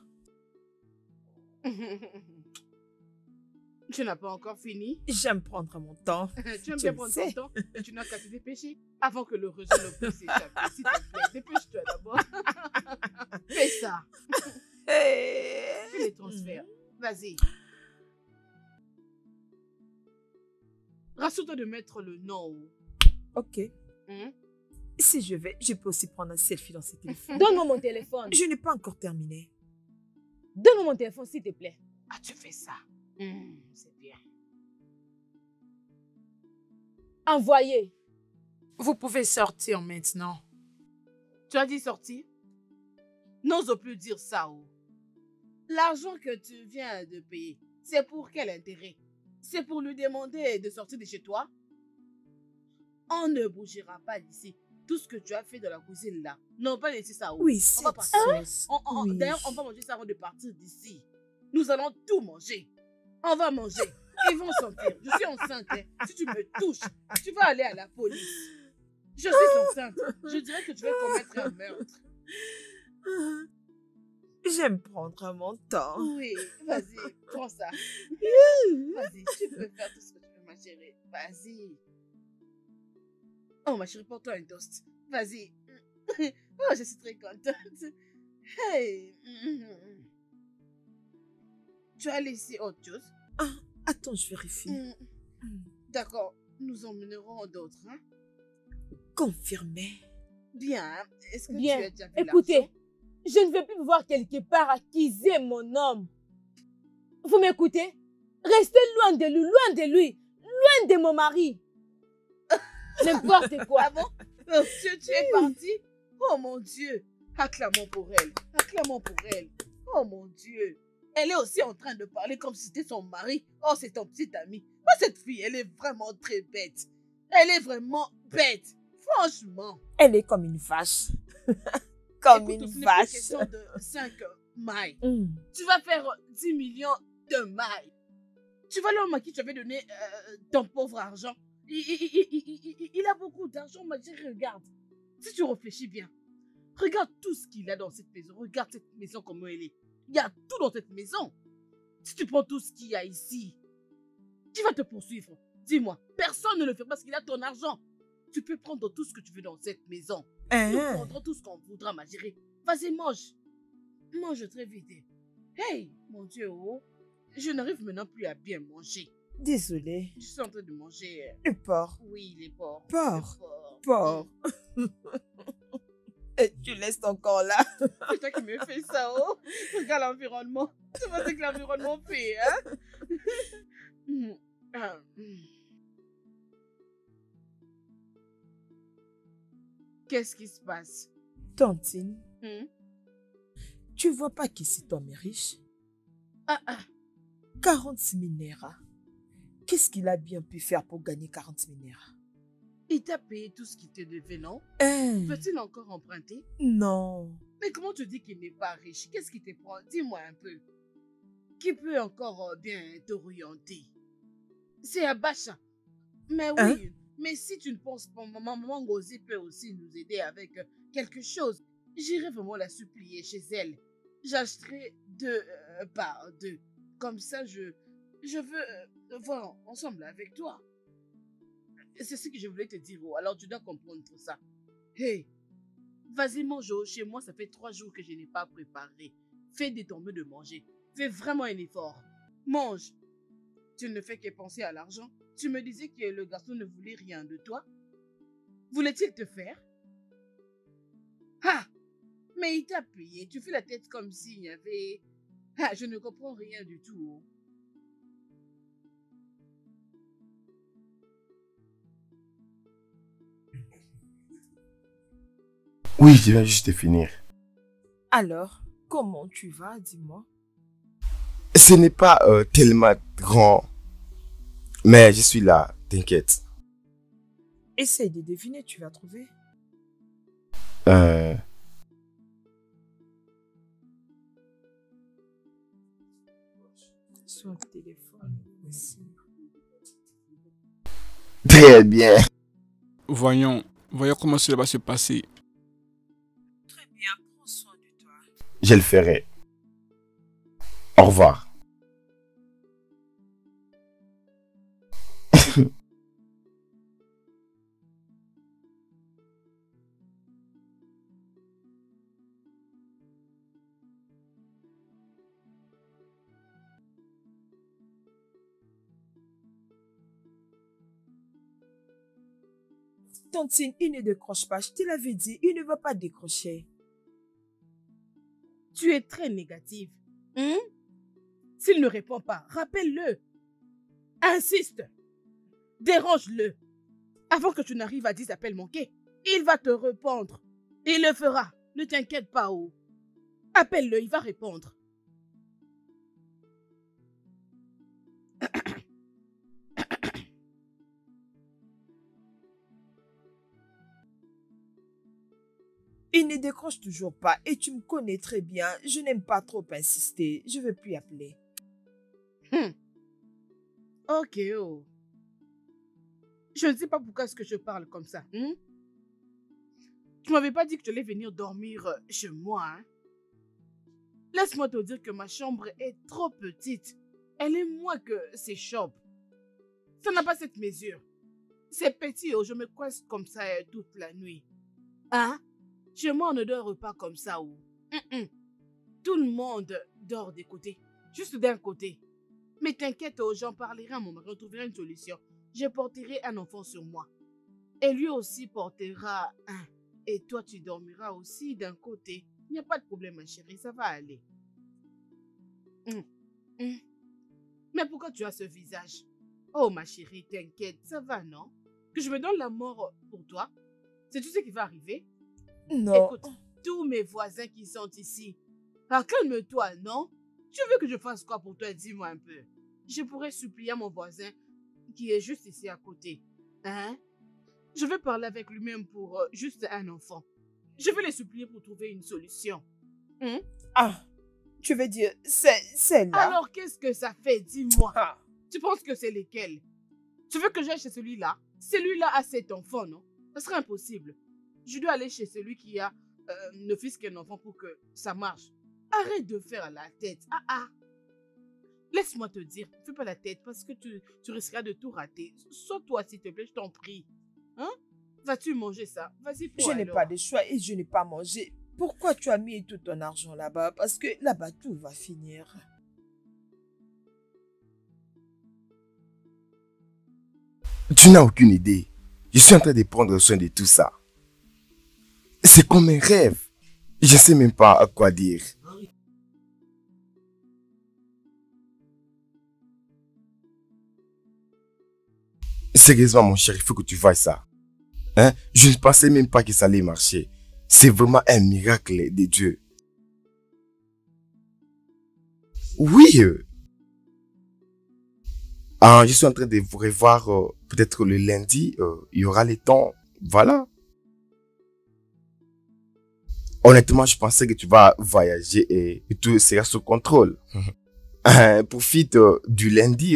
S5: Tu n'as pas encore fini?
S1: J'aime prendre mon temps.
S5: Tu aimes
S1: Tu
S5: bien
S1: le
S5: prendre
S1: sais.
S5: ton temps et tu n'as qu'à te dépêcher avant que le rejet ne puisse s'échapper. S'il te plaît, dépêche-toi d'abord. Fais ça. Fais les transferts. Vas-y. Rassure-toi de mettre le nom.
S1: Ok.
S5: Hein?
S1: Si je vais, je peux aussi prendre un selfie dans ce téléphone.
S3: Donne-moi mon téléphone.
S1: Je n'ai pas encore terminé.
S3: Donne-moi mon téléphone, s'il te plaît.
S5: Ah, tu fais ça. C'est bien.
S3: Envoyez.
S5: Vous pouvez sortir maintenant. Tu as dit sortir? N'ose plus dire ça. Oh. L'argent que tu viens de payer, c'est pour quel intérêt? C'est pour lui demander de sortir de chez toi? On ne bougera pas d'ici. Tout ce que tu as fait dans la cuisine là, non, pas laisser ça. Oh.
S1: Oui,
S5: On va
S1: c'est
S5: partir.
S1: ça. Oui.
S5: D'ailleurs, on va manger ça avant de partir d'ici. Nous allons tout manger. On va manger. Ils vont sentir. Je suis enceinte. Hein. Si tu me touches, tu vas aller à la police. Je suis enceinte. Je dirais que tu vas commettre un meurtre.
S1: J'aime prendre mon temps.
S5: Oui, vas-y, prends ça. Vas-y, tu peux faire tout ce que tu veux, ma chérie. Vas-y. Oh, ma chérie, porte-toi un toast. Vas-y. Oh, je suis très contente. Hey. Tu as laissé autre chose?
S1: Ah, attends, je vérifie.
S5: D'accord, nous emmenerons d'autres. Hein?
S1: Confirmé.
S5: Bien, est-ce que
S3: Bien.
S5: tu as déjà vu
S3: Écoutez,
S5: l'argent?
S3: je ne veux plus vous voir quelque part acquiser mon homme. Vous m'écoutez? Restez loin de lui, loin de mon mari. N'importe quoi.
S5: Ah bon? Oh, tu es parti? Oh mon Dieu! Acclamons pour elle. Acclamons pour elle. Oh mon Dieu! Elle est aussi en train de parler comme si c'était son mari. Oh, c'est ton petit ami. Oh, cette fille, elle est vraiment très bête. Elle est vraiment bête. Franchement.
S1: Elle est comme une vache. Comme
S5: Écoute,
S1: une
S5: ce n'est pas
S1: vache.
S5: question de 5 mailles.
S1: Mm.
S5: Tu vas faire 10 millions de mailles. Tu vois l'homme à qui tu avais donné ton pauvre argent. Il a beaucoup d'argent, ma chérie, regarde. Si tu réfléchis bien, regarde tout ce qu'il a dans cette maison. Regarde cette maison comme elle est. Il y a tout dans cette maison. Si tu prends tout ce qu'il y a ici, qui va te poursuivre? Dis-moi, personne ne le fait parce qu'il a ton argent. Tu peux prendre tout ce que tu veux dans cette maison. Nous prendrons tout ce qu'on voudra, ma chérie. Vas-y, mange. Mange très vite. Hey, mon Dieu, oh. Je n'arrive maintenant plus à bien manger.
S1: Désolée.
S5: Je suis en train de manger.
S1: Le porc.
S5: Oui, les porcs.
S1: Porc.
S5: Le
S1: Porc. Et tu laisses encore là.
S5: C'est toi qui me fais ça, oh. Regarde l'environnement. Tu vois ce que l'environnement fait, hein? Qu'est-ce qui se passe?
S1: Tantine,
S5: Hmm?
S1: tu vois pas qu'ici ton est riche?
S5: Ah,
S1: 46 000 naira. Qu'est-ce qu'il a bien pu faire pour gagner 40 000 naira?
S5: il t'a payé tout ce qu'il te devait, non?
S1: Hein?
S5: Peut-il encore emprunter?
S1: Non.
S5: Mais comment tu dis qu'il n'est pas riche? Qu'est-ce qui te prend? Dis-moi un peu. Qui peut encore bien t'orienter? C'est Abacha. Mais oui,
S1: Hein?
S5: mais si tu ne penses pas, maman Ngozi peut aussi nous aider avec quelque chose. J'irai vraiment la supplier chez elle. J'achèterai 2 par 2. Comme ça, je veux voir ensemble avec toi. C'est ce que je voulais te dire. Oh. Alors tu dois comprendre tout ça. Hey, vas-y mange. Oh. Chez moi, ça fait 3 jours que je n'ai pas préparé. Fais des tombes de manger. Fais vraiment un effort. Mange. Tu ne fais que penser à l'argent. Tu me disais que le garçon ne voulait rien de toi. Voulait-il te faire? Ah! Mais il t'a payé. Tu fais la tête comme s'il y avait... Ah, je ne comprends rien du tout.
S4: Oui, je viens juste de finir.
S1: Alors, comment tu vas, dis-moi?
S4: Ce n'est pas tellement grand, mais je suis là, t'inquiète.
S1: Essaye de deviner, tu vas trouver. Sur le téléphone aussi.
S4: Très bien.
S6: Voyons comment cela va se passer.
S1: Très bien,
S4: je le ferai. Au revoir.
S1: Tantine, il ne décroche pas. Je te l'avais dit, il ne va pas décrocher.
S5: Tu es très négative. S'il ne répond pas, rappelle-le. Insiste. Dérange-le. Avant que tu n'arrives à 10 appels manqués, il va te répondre. Il le fera. Ne t'inquiète pas, oh. Appelle-le, il va répondre.
S1: Il ne décroche toujours pas et tu me connais très bien. Je n'aime pas trop insister. Je ne veux plus appeler.
S5: Ok, oh. Je ne sais pas pourquoi est-ce que je parle comme ça. Tu m'avais pas dit que tu allais venir dormir chez moi, hein? Laisse-moi te dire que ma chambre est trop petite. Elle est moins que ces chambres. Ça n'a pas cette mesure. C'est petit, oh, je me coince comme ça toute la nuit. Hein? Chez moi, on ne dort pas comme ça, oh. Tout le monde dort des côtés. Juste d'un côté. Mais t'inquiète, oh, j'en parlerai à mon mari, on trouvera une solution. Je porterai un enfant sur moi. Et lui aussi portera un. Et toi, tu dormiras aussi d'un côté. Il n'y a pas de problème, ma chérie, ça va aller. Mais pourquoi tu as ce visage? Oh, ma chérie, t'inquiète, ça va, non? Que je me donne la mort pour toi? C'est tout ce qui va arriver?
S1: Non.
S5: Écoute, tous mes voisins qui sont ici, alors calme-toi, non? Tu veux que je fasse quoi pour toi? Dis-moi un peu. Je pourrais supplier à mon voisin qui est juste ici à côté. Hein? Je vais parler avec lui-même pour juste un enfant. Je vais les supplier pour trouver une solution.
S1: Ah, tu veux dire, c'est là?
S5: Alors, qu'est-ce que ça fait? Dis-moi.
S1: Ah.
S5: Tu penses que c'est lesquels? Tu veux que j'aille chez celui-là? Celui-là a 7 enfants, non? Ça serait impossible. Je dois aller chez celui qui a ne fils qu'un enfant pour que ça marche. Arrête de faire la tête. Laisse-moi te dire, fais pas la tête parce que tu risqueras de tout rater. Sois-toi, s'il te plaît, je t'en prie. Hein? Vas-tu manger ça? Vas-y, prends.
S1: Je n'ai pas de choix et je n'ai pas mangé. Pourquoi tu as mis tout ton argent là-bas? Parce que là-bas, tout va finir.
S4: Tu n'as aucune idée. Je suis en train de prendre soin de tout ça. C'est comme un rêve. Je ne sais même pas à quoi dire. Sérieusement, mon cher, il faut que tu fasses ça. Hein? Je ne pensais même pas que ça allait marcher. C'est vraiment un miracle de Dieu. Oui. Je suis en train de vous revoir peut-être le lundi. Il y aura le temps. Voilà. Honnêtement, je pensais que tu vas voyager et tout sera sous contrôle. Profite du lundi.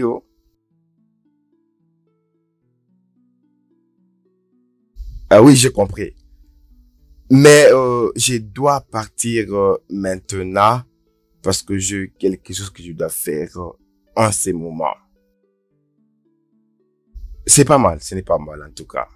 S4: Ah oui, j'ai compris. Mais je dois partir maintenant parce que j'ai quelque chose que je dois faire en ce moment. C'est pas mal, ce n'est pas mal en tout cas.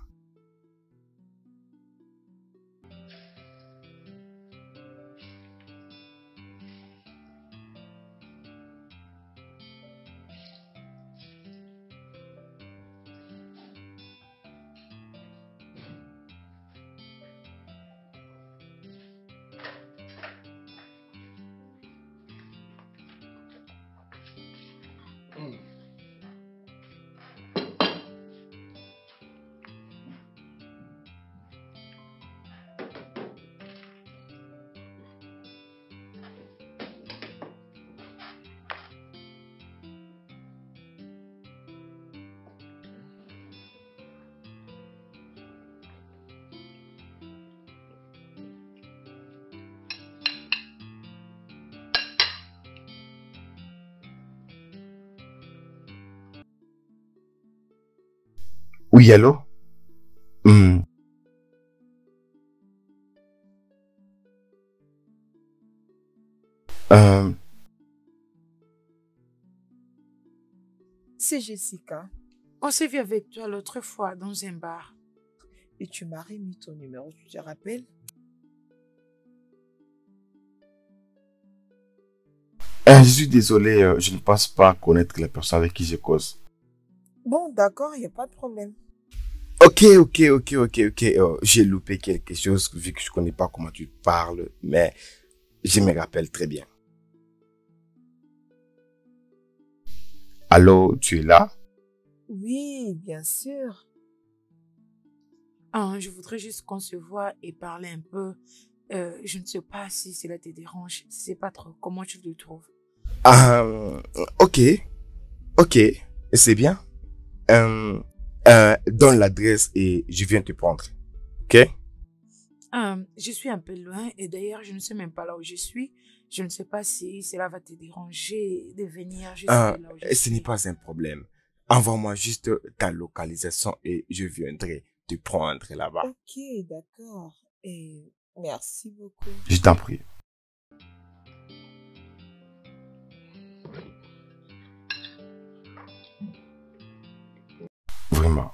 S4: Oui, allô? Euh,
S1: C'est Jessica.
S5: On s'est vu avec toi l'autre fois dans un bar.
S1: Et tu m'as remis ton numéro, tu te rappelles?
S4: je suis désolé, je ne pense pas connaître la personne avec qui je cause.
S1: Bon, d'accord, il n'y a pas de problème.
S4: Ok. J'ai loupé quelque chose vu que je connais pas comment tu parles, mais je me rappelle très bien. Allô, tu es là?
S1: Oui, bien sûr.
S5: Je voudrais juste qu'on se voit et parler un peu. Je ne sais pas si cela te dérange. Je sais pas trop comment tu le trouves.
S4: Ok, c'est bien. Donne l'adresse et je viens te prendre. Ok?
S5: Je suis un peu loin et d'ailleurs, je ne sais même pas là où je suis. Je ne sais pas si cela va te déranger de venir juste là où je
S4: Ce
S5: suis.
S4: n'est pas un problème. Envoie-moi juste ta localisation et je viendrai te prendre là-bas.
S1: Ok, d'accord. Et merci beaucoup.
S4: Je t'en prie. Vraiment.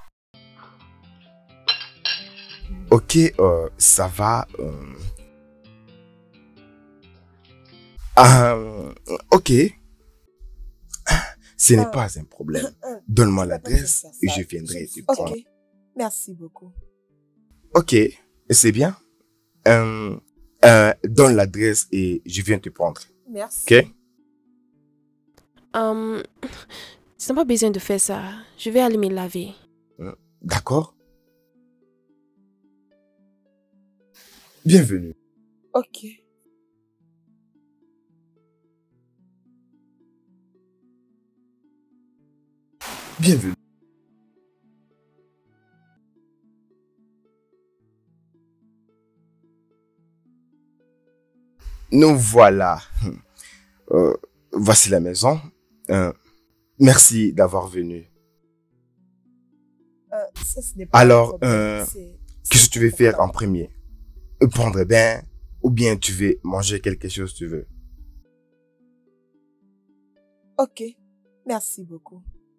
S4: Ok, ça va. Ok. Ce n'est pas un problème. Donne-moi
S1: Tu n'as pas besoin de
S4: l'adresse
S1: faire
S4: et
S1: ça.
S4: je viendrai te prendre.
S1: Ok, merci beaucoup.
S4: Ok, c'est bien. Donne l'adresse et je viens te prendre.
S1: Merci.
S4: Ok?
S8: Tu n'as pas besoin de faire ça. Je vais aller me laver.
S4: D'accord? Bienvenue.
S1: Ok.
S4: Bienvenue. Nous voilà. Voici la maison. Merci d'avoir venu.
S1: Ça, ce n'est pas un
S4: Alors,
S1: problème.
S4: qu'est-ce que tu veux faire en premier? Prendre un bain ou bien tu veux manger quelque chose tu veux?
S1: Ok, merci beaucoup.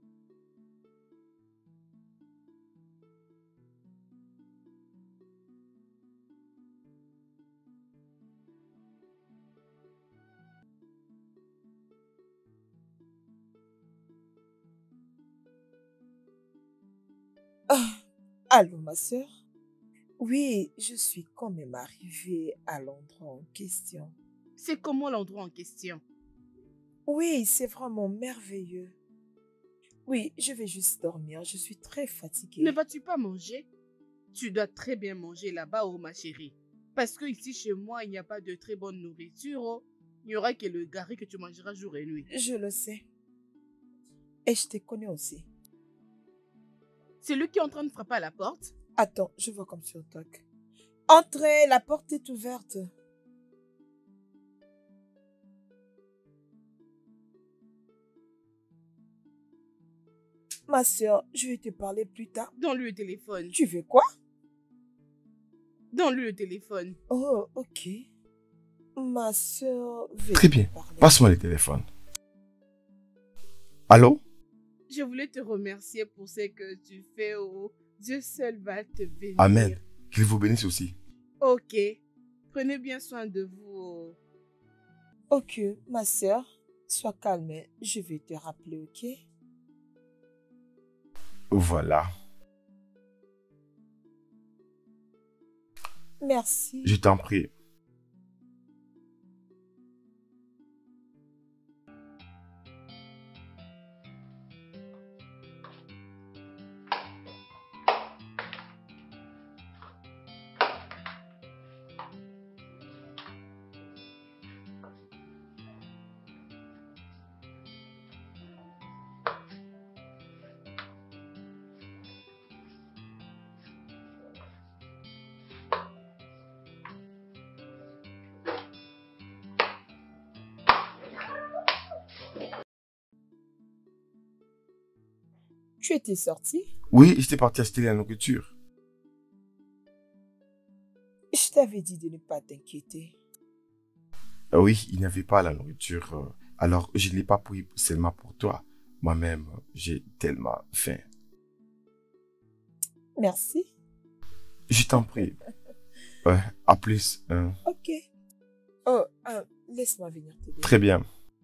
S1: Allô, ma sœur? Oui, je suis quand même arrivée à l'endroit en question.
S5: C'est comment l'endroit en question?
S1: Oui, c'est vraiment merveilleux. Oui, je vais juste dormir. Je suis très fatiguée.
S5: Ne vas-tu pas manger? Tu dois très bien manger là-bas, oh ma chérie. Parce que ici chez moi, il n'y a pas de très bonne nourriture. Oh. Il n'y aura que le gari que tu mangeras jour et nuit.
S1: Je le sais. Et je te connais aussi.
S5: C'est lui qui est en train de frapper à la porte?
S1: Attends, je vois comme sur toc. Entrez, la porte est ouverte. Ma sœur, je vais te parler plus tard.
S5: Donne-lui le téléphone.
S1: Tu veux quoi?
S5: Donne-lui le téléphone.
S1: Oh, ok. Ma sœur veut
S4: Très
S1: te
S4: bien.
S1: parler.
S4: Passe-moi le téléphone. Allô?
S5: Je voulais te remercier pour ce que tu fais. Oh. Dieu seul va te bénir.
S4: Amen. Qu'il vous bénisse aussi.
S5: Ok. Prenez bien soin de vous. Oh.
S1: Ok, ma sœur, sois calme. Je vais te rappeler, ok?
S4: Voilà.
S1: Merci.
S4: Je t'en prie.
S1: Tu étais sortie?
S4: Oui, j'étais parti acheter la nourriture.
S1: Je t'avais dit de ne pas t'inquiéter.
S4: Oui, il n'y avait pas la nourriture. Alors, je ne l'ai pas pris seulement pour toi. Moi-même, j'ai tellement faim.
S1: Merci.
S4: Je t'en prie. Ouais, à plus.
S1: Ok. Oh, laisse-moi venir t'aider.
S4: Très bien.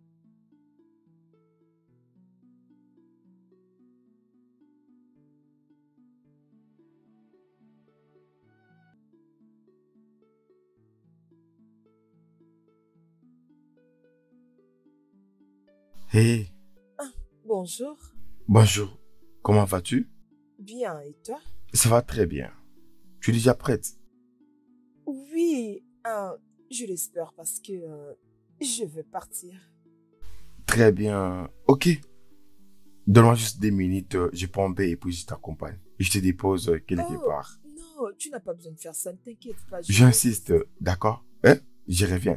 S4: Hey,
S1: Bonjour.
S4: bonjour. Comment vas-tu?
S1: Bien, et toi?
S4: Ça va très bien. Tu es déjà prête?
S1: Oui, je l'espère parce que je veux partir.
S4: Très bien. Ok. Donne-moi juste des minutes. Je prends un bain et puis je t'accompagne. Je te dépose quelque part.
S1: Non, tu n'as pas besoin de faire ça, ne t'inquiète pas.
S4: J'insiste, d'accord? Hein? Je reviens.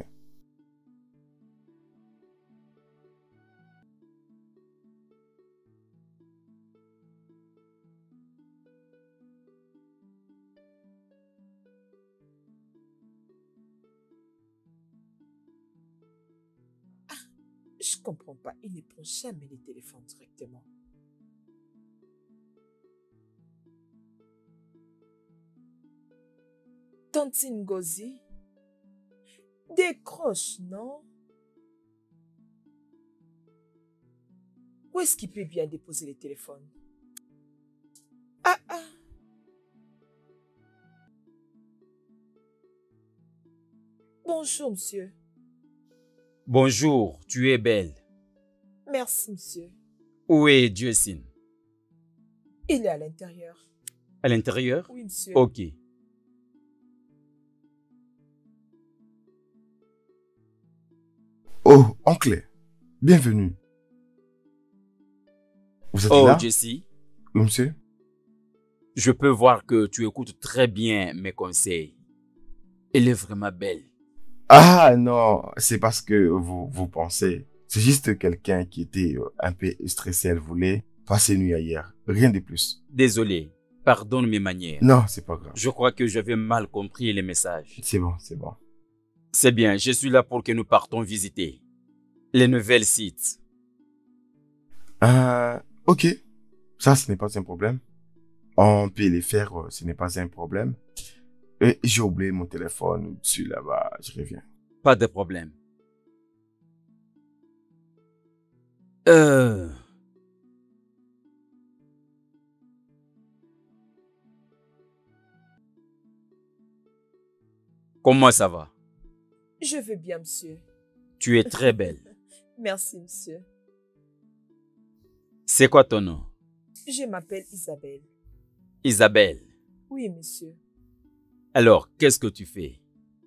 S1: Je comprends pas, il ne prend jamais les téléphones directement. Tante Ngozi, décroche, non? Où est-ce qu'il peut bien déposer les téléphones? Ah, ah. Bonjour, monsieur.
S2: Bonjour, tu es belle.
S1: Merci, monsieur.
S2: Où est Jessin?
S1: Il est à l'intérieur.
S2: À l'intérieur?
S1: Oui, monsieur.
S2: Ok.
S4: Oh, oncle. Bienvenue. Vous êtes
S2: Oh,
S4: là?
S2: Jessie,
S4: Oui, monsieur?
S2: je peux voir que tu écoutes très bien mes conseils. Elle est vraiment belle.
S4: Ah non, c'est parce que vous pensez. C'est juste quelqu'un qui était un peu stressé. Elle voulait passer une nuit ailleurs. Rien de plus.
S2: Désolé, pardonne mes manières.
S4: Non, c'est pas grave.
S2: Je crois que j'avais mal compris les messages.
S4: C'est bon, c'est bon.
S2: C'est bien, je suis là pour que nous partons visiter les nouvelles sites.
S4: Ok. Ça, ce n'est pas un problème. On peut les faire, ce n'est pas un problème. Et j'ai oublié mon téléphone dessus là-bas. Je reviens.
S2: Pas de problème. Comment ça va?
S1: Je vais bien, monsieur.
S2: Tu es très belle.
S1: Merci, monsieur.
S2: C'est quoi ton nom?
S1: Je m'appelle Isabelle.
S2: Isabelle.
S1: Oui, monsieur.
S2: Alors, qu'est-ce que tu fais?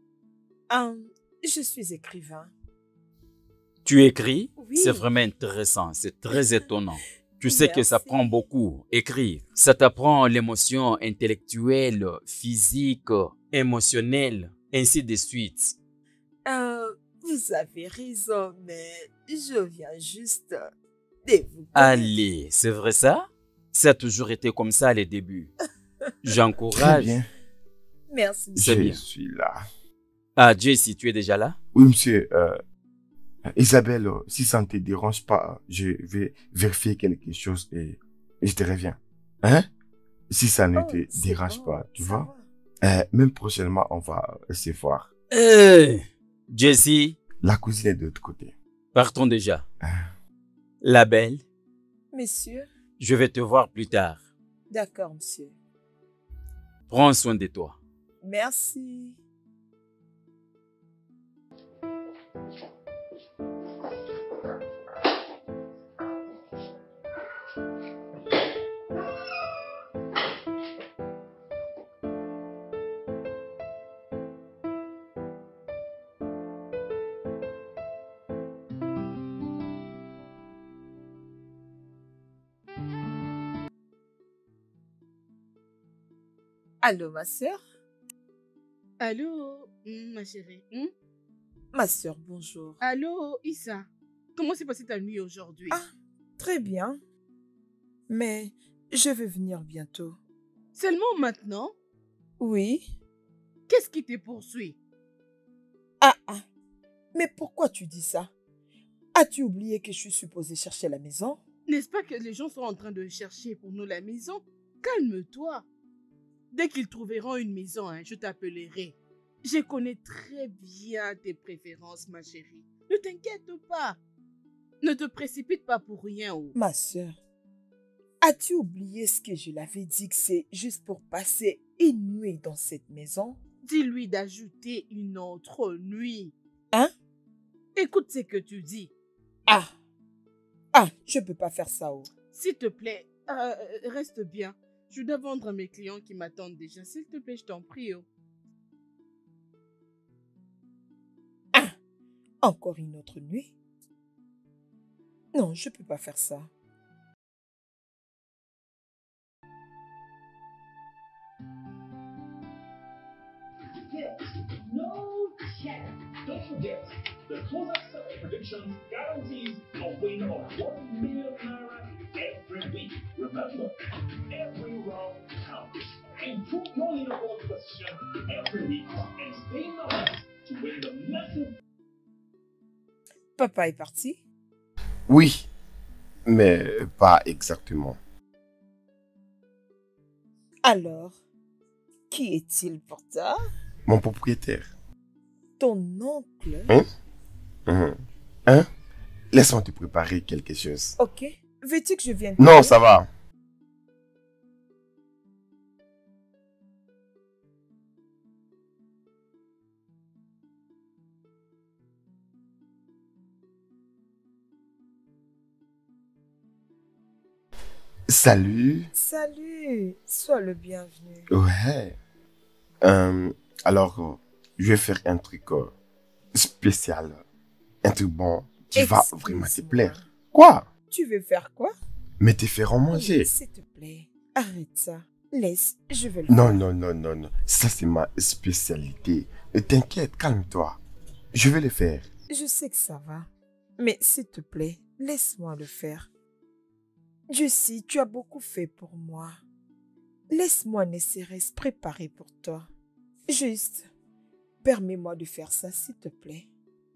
S1: Je suis écrivain.
S2: Tu écris?
S1: Oui.
S2: C'est vraiment intéressant, c'est très étonnant. Tu sais que ça
S1: Merci.
S2: prend beaucoup, écrire. Ça t'apprend l'émotion intellectuelle, physique, émotionnelle, ainsi de suite.
S1: Vous avez raison, mais je viens juste de vous connaître.
S2: Allez, c'est vrai ça? Ça a toujours été comme ça les débuts.
S4: Très
S2: J'encourage.
S4: bien.
S1: Merci,
S2: C'est
S1: monsieur.
S4: Je
S2: bien.
S4: suis là.
S2: Ah, Jessie, tu es déjà là?
S4: Oui, monsieur. Isabelle, si ça ne te dérange pas, je vais vérifier quelque chose et je te reviens. Hein? Si ça ne
S1: Oh,
S4: te
S1: c'est
S4: dérange
S1: bon,
S4: pas, tu
S1: ça
S4: vois?
S1: va.
S4: Même prochainement, on va se voir.
S2: Jessie,
S4: La cousine est de l'autre côté.
S2: partons déjà.
S4: Ah.
S2: La belle,
S1: Monsieur,
S2: je vais te voir plus tard.
S1: d'accord, monsieur.
S2: Prends soin de toi.
S1: Merci. Allô, ma sœur?
S5: Allô, ma chérie.
S1: Ma sœur, bonjour.
S5: Allô, Issa. Comment s'est passée ta nuit aujourd'hui?
S1: Ah. Très bien. Mais je vais venir bientôt.
S5: Seulement maintenant?
S1: Oui.
S5: Qu'est-ce qui te poursuit?
S1: Ah, Mais pourquoi tu dis ça? As-tu oublié que je suis supposée chercher la maison?
S5: N'est-ce pas que les gens sont en train de chercher pour nous la maison? Calme-toi. Dès qu'ils trouveront une maison, je t'appellerai. Je connais très bien tes préférences, ma chérie. Ne t'inquiète pas. Ne te précipite pas pour rien.
S1: Ma sœur, as-tu oublié ce que je l'avais dit que c'est juste pour passer une nuit dans cette maison?
S5: Dis-lui d'ajouter une autre nuit.
S1: Hein?
S5: Écoute ce que tu dis.
S1: Ah, je peux pas faire ça.
S5: S'il te plaît, reste bien. Je dois vendre à mes clients qui m'attendent déjà. S'il te plaît, je t'en prie.
S1: Encore une autre nuit? Non, je peux pas faire ça.
S9: No check. Don't forget, the closer seller predictions guarantees a win of 1 million naira every week. Remember, every round counts. Improve your leaderboard position every week and stay in the hunt to win the massive.
S1: Papa est parti?
S4: Oui, mais pas exactement.
S1: Alors, qui est-il pour toi?
S4: Mon propriétaire.
S1: Ton oncle?
S4: Hein? Laisse-moi te préparer quelque chose.
S1: Ok. Veux-tu que je vienne?
S4: Non, ça va. Salut.
S1: Salut, sois le bienvenu.
S4: Ouais. Alors, je vais faire un truc spécial. Un truc bon qui va vraiment te plaire. Quoi?
S1: Tu veux faire quoi?
S4: Mais te faire en manger.
S1: S'il te plaît, arrête ça. Laisse, je vais le
S4: Non,
S1: faire.
S4: non. Ça, c'est ma spécialité. T'inquiète, calme-toi. Je vais le faire.
S1: Je sais que ça va. Mais s'il te plaît, laisse-moi le faire. Dieu sait, tu as beaucoup fait pour moi. Laisse-moi ne serait-ce préparer pour toi. Juste, permets-moi de faire ça, s'il te plaît.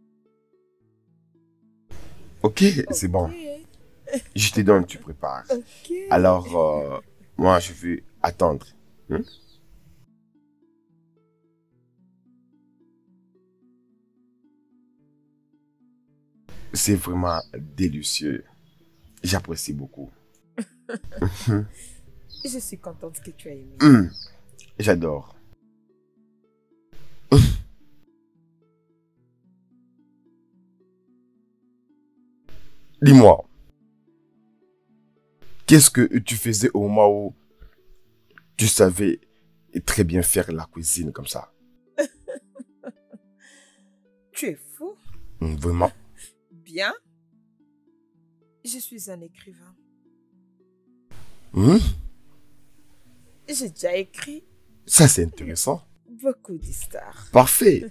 S4: Ok, c'est bon. Je te donne, tu prépares.
S1: Ok.
S4: Alors, moi, je vais attendre. C'est vraiment délicieux. J'apprécie beaucoup.
S1: Je suis contente que tu as aimé.
S4: J'adore. Dis-moi, qu'est-ce que tu faisais au moment où tu savais très bien faire la cuisine comme ça?
S1: Tu es fou?
S4: Vraiment?
S1: Bien. Je suis un écrivain. J'ai déjà écrit
S4: Ça, c'est intéressant.
S1: beaucoup d'histoires.
S4: Parfait.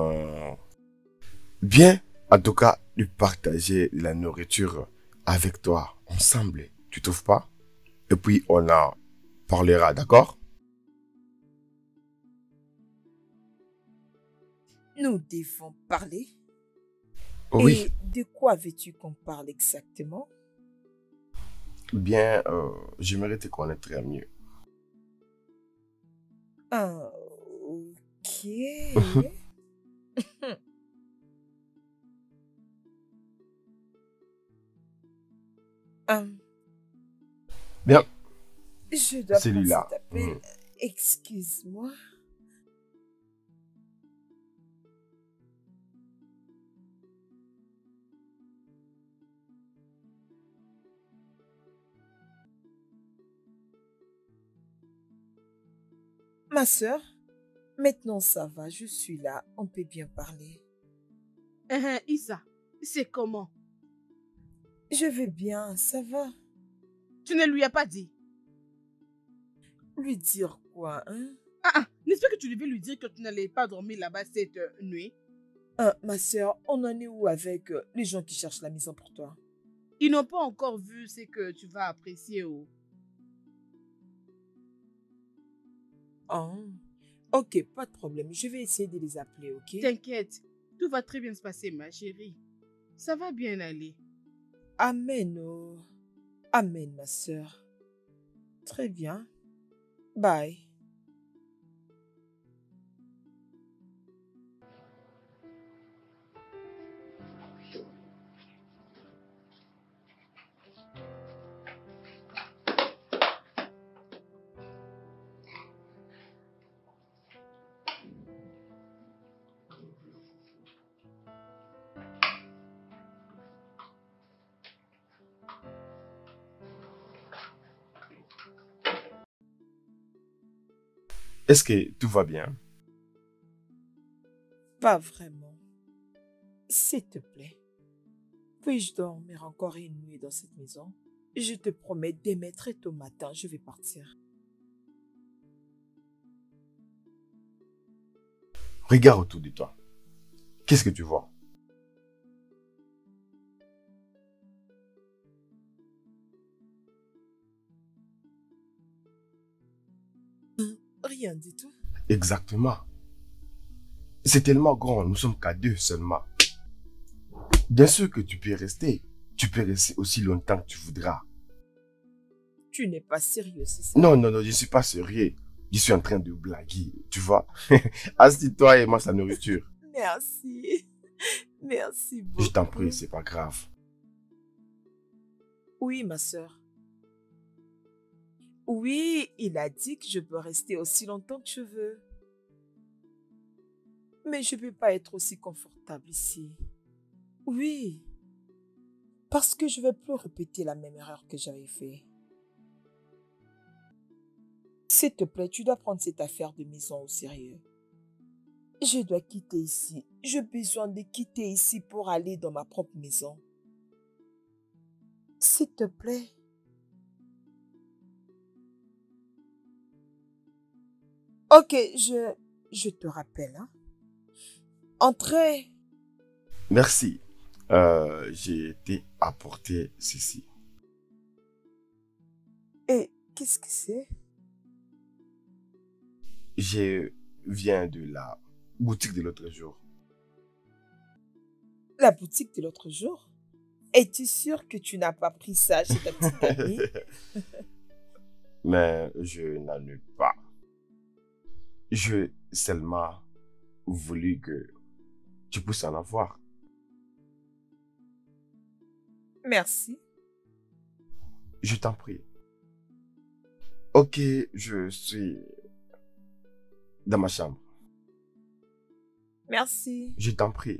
S4: Bien, en tout cas, de partager la nourriture avec toi ensemble. Tu trouves pas? Et puis, on en parlera, d'accord?
S1: Nous devons parler.
S4: Oui.
S1: Et de quoi veux-tu qu'on parle exactement?
S4: Bien, j'aimerais te connaître mieux.
S1: Ok.
S4: Bien.
S1: Je dois
S4: Celui-là.
S1: t'appeler. Excuse-moi. Ma sœur, maintenant ça va, je suis là, on peut bien parler.
S5: Issa, c'est comment?
S1: Je vais bien, ça va.
S5: Tu ne lui as pas dit?
S1: Lui dire quoi, hein?
S5: N'est-ce pas que tu devais lui dire que tu n'allais pas dormir là-bas cette nuit?
S1: Ma sœur, on en est où avec les gens qui cherchent la maison pour toi?
S5: Ils n'ont pas encore vu ce que tu vas apprécier.
S1: Oh, ok, pas de problème. Je vais essayer de les appeler, ok?
S5: T'inquiète, Tout va très bien se passer, ma chérie. Ça va bien aller.
S1: Amen, oh. Amen, ma sœur. Très bien. Bye.
S4: Est-ce que tout va bien?
S1: Pas vraiment. S'il te plaît. Puis-je dormir encore une nuit dans cette maison? Je te promets, demain très tôt matin, je vais partir.
S4: Regarde autour de toi. Qu'est-ce que tu vois?
S1: Rien du tout.
S4: Exactement. C'est tellement grand, nous sommes qu'à deux seulement. Bien sûr que tu peux rester. Tu peux rester aussi longtemps que tu voudras.
S1: Tu n'es pas sérieux, c'est ça?
S4: Non, non, non, je ne suis pas sérieux. Je suis en train de blaguer, tu vois. Assis-toi et mange la nourriture.
S1: Merci. Merci beaucoup.
S4: Je t'en prie, c'est pas grave.
S1: Oui, ma sœur. Oui, il a dit que je peux rester aussi longtemps que je veux. Mais je ne peux pas être aussi confortable ici. Oui. Parce que je ne vais plus répéter la même erreur que j'avais faite. S'il te plaît, tu dois prendre cette affaire de maison au sérieux. Je dois quitter ici. J'ai besoin de quitter ici pour aller dans ma propre maison. S'il te plaît. Ok, je te rappelle. Hein? Entrez.
S4: Merci. J'ai été apporter ceci.
S1: Et qu'est-ce que c'est?
S4: Je viens de la boutique de l'autre jour.
S1: La boutique de l'autre jour? Es-tu sûr que tu n'as pas pris ça chez ta petite amie?
S4: Mais je n'en ai pas. J'ai seulement voulu que tu puisses en avoir.
S1: Merci.
S4: Je t'en prie. Ok, je suis dans ma chambre.
S1: Merci.
S4: Je t'en prie.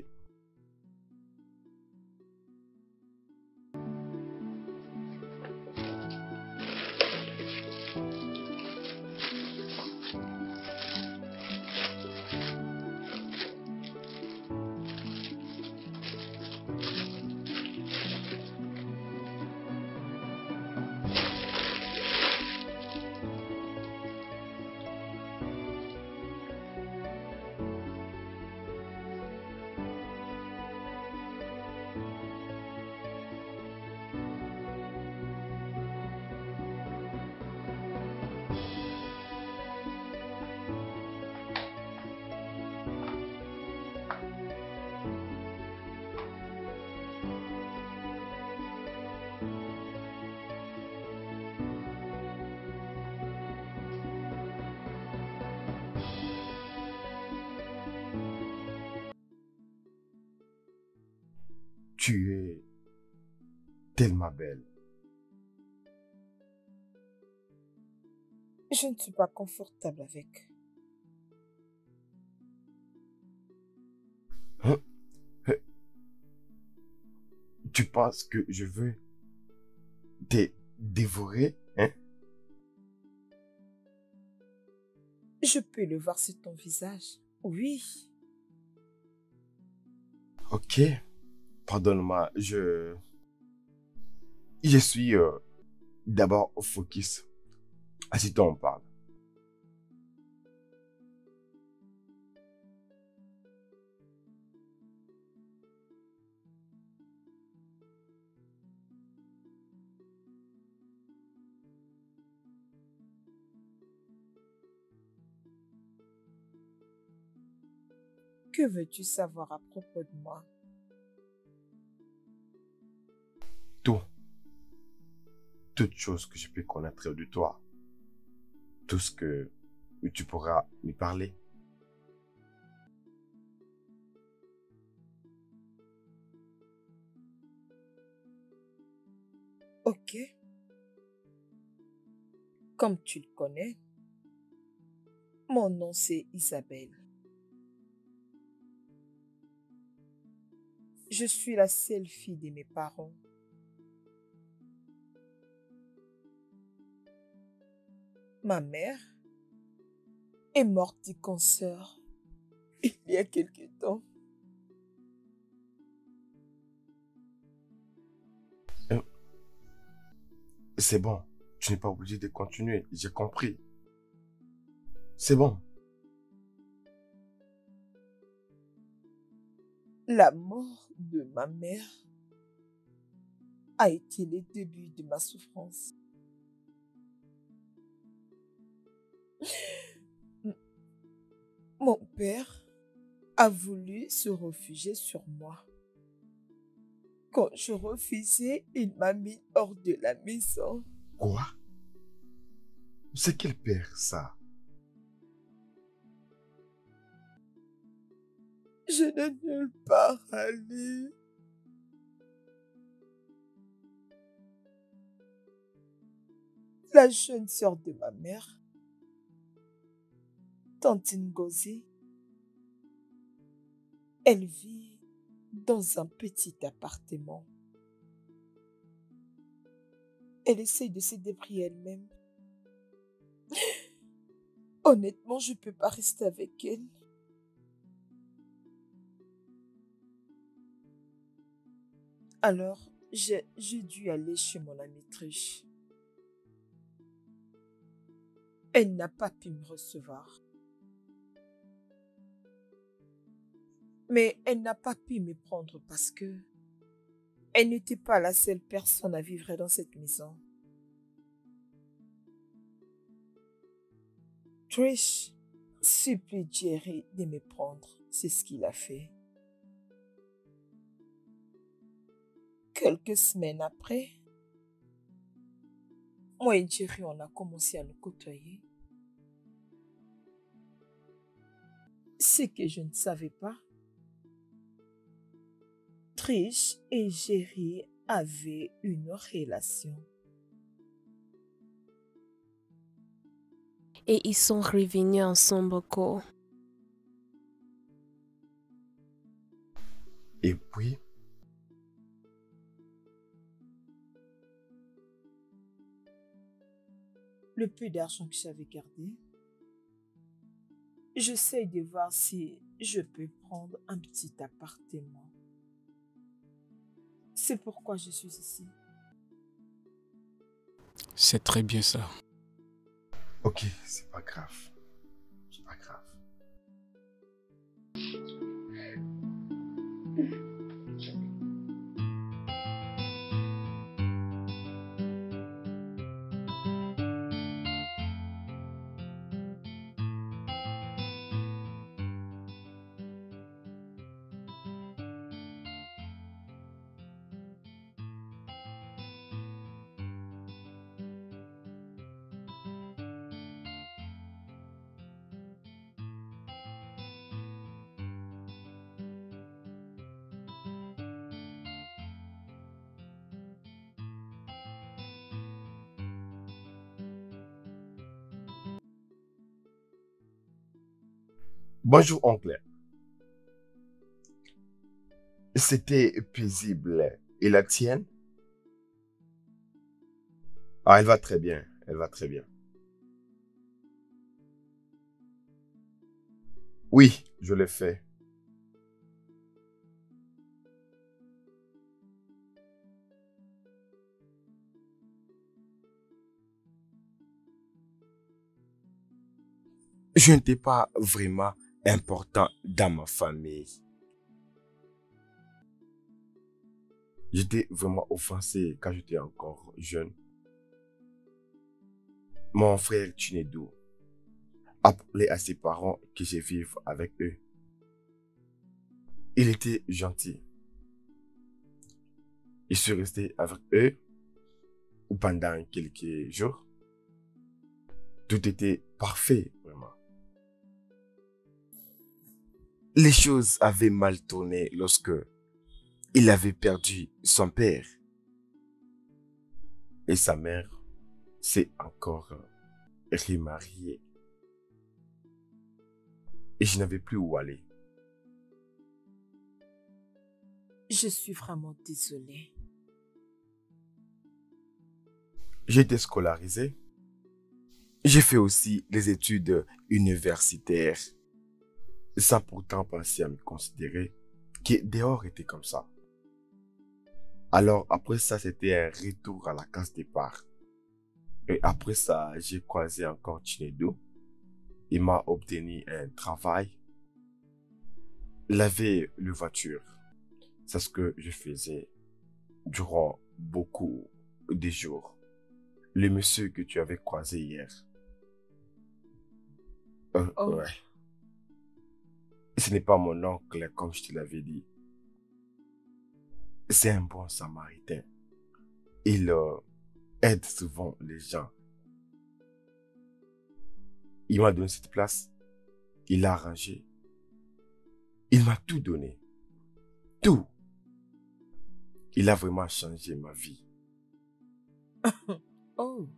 S4: Tu es tellement belle.
S1: Je ne suis pas confortable avec.
S4: Hein? Tu penses que je veux te dévorer, hein?
S1: Je peux le voir sur ton visage. Oui.
S4: Ok. Pardonne-moi, je suis d'abord focus. Assis-toi, on parle.
S1: Que veux-tu savoir à propos de moi?
S4: Tout. Toute chose que je peux connaître de toi. Tout ce que tu pourras me parler.
S1: Ok. Comme tu le connais, mon nom c'est Isabelle. Je suis la seule fille de mes parents. Ma mère est morte du cancer il y a quelque temps.
S4: C'est bon. Tu n'es pas obligé de continuer. J'ai compris. C'est bon.
S1: La mort de ma mère a été le début de ma souffrance. Mon père a voulu se réfugier sur moi. Quand je refusais, il m'a mis hors de la maison.
S4: Quoi? C'est quel père, ça?
S1: Je n'ai nulle part à aller. La jeune sœur de ma mère, Tante Ngozi, elle vit dans un petit appartement. Elle essaye de se débrouiller elle-même. Honnêtement, je ne peux pas rester avec elle. Alors, j'ai dû aller chez mon amie Trish. Elle n'a pas pu me recevoir. Mais elle n'a pas pu me prendre parce que elle n'était pas la seule personne à vivre dans cette maison. Trish supplie Jerry de me prendre. C'est ce qu'il a fait. Quelques semaines après, moi et Jerry, on a commencé à nous côtoyer. Ce que je ne savais pas, Trish et Jerry avaient une relation.
S8: Et ils sont revenus ensemble quoi.
S4: Et puis,
S1: Le peu d'argent que j'avais gardé, j'essaie de voir si je peux prendre un petit appartement. C'est pourquoi je suis ici.
S6: C'est très bien ça.
S4: ok, c'est pas grave. C'est pas grave. Bonjour, oncle. C'était paisible. Et la tienne? Ah, elle va très bien. Elle va très bien. Oui, je l'ai fait. Je n'étais pas vraiment important dans ma famille. J'étais vraiment offensé quand j'étais encore jeune. Mon frère Chinedu a parlé à ses parents que je vive avec eux. Il était gentil. Je suis resté avec eux pendant quelques jours. Tout était parfait, vraiment. Les choses avaient mal tourné lorsque il avait perdu son père. Et sa mère s'est encore remariée. Et je n'avais plus où aller.
S1: Je suis vraiment désolée.
S4: J'ai été scolarisé. J'ai fait aussi des études universitaires, sans pourtant penser à me considérer que dehors était comme ça. Alors après ça, c'était un retour à la case départ. Et après ça, j'ai croisé encore Chinedu. Il m'a obtenu un travail. Laver les voitures. C'est ce que je faisais durant beaucoup de jours. Le monsieur que tu avais croisé hier.
S1: Oh.
S4: Ouais. Ce n'est pas mon oncle, comme je te l'avais dit. C'est un bon samaritain. Il aide souvent les gens. Il m'a donné cette place. Il l'a arrangé. Il m'a tout donné. Tout. Il a vraiment changé ma vie.
S1: Oh.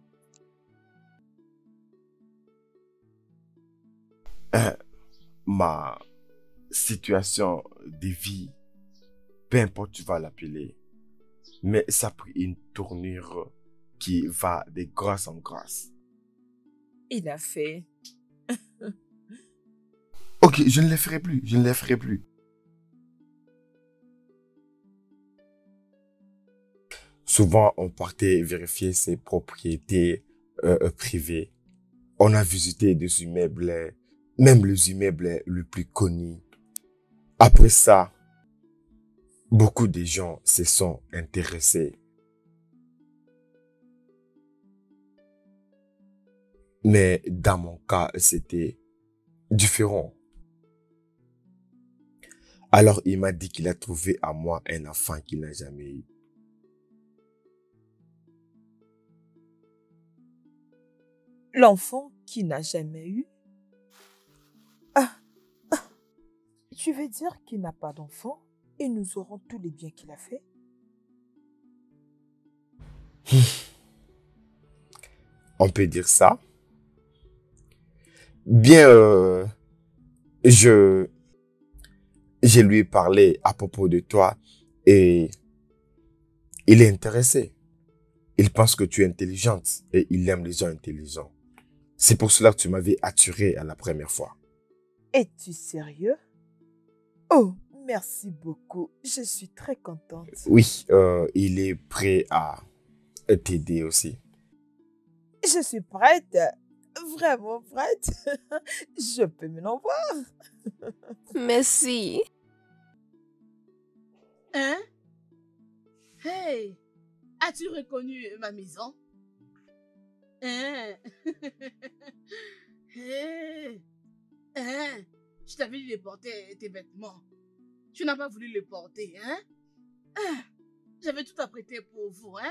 S4: Ma situation de vie, peu importe tu vas l'appeler, mais ça a pris une tournure qui va de grâce en grâce.
S1: Il a fait.
S4: Ok, je ne le ferai plus, je ne le ferai plus. Souvent, on partait vérifier ses propriétés privées. On a visité des immeubles, même les immeubles les plus connus. Après ça, beaucoup de gens se sont intéressés. Mais dans mon cas, c'était différent. Alors, il m'a dit qu'il a trouvé à moi un enfant qu'il n'a jamais eu.
S1: L'enfant qui n'a jamais eu. Tu veux dire qu'il n'a pas d'enfant et nous aurons tous les biens qu'il a fait?
S4: On peut dire ça. Bien, je lui ai parlé à propos de toi et il est intéressé. Il pense que tu es intelligente et il aime les gens intelligents. C'est pour cela que tu m'avais attiré à la première fois.
S1: Es-tu sérieux? Oh, merci beaucoup. Je suis très contente.
S4: Oui, il est prêt à t'aider aussi.
S1: Je suis prête. Vraiment prête. Je peux me l'envoyer.
S8: Merci.
S5: Hein? Hey! As-tu reconnu ma maison? Hein? Hey! Hein? Je t'avais dit de porter tes vêtements. Tu n'as pas voulu les porter, hein? Ah, j'avais tout apprêté pour vous, hein?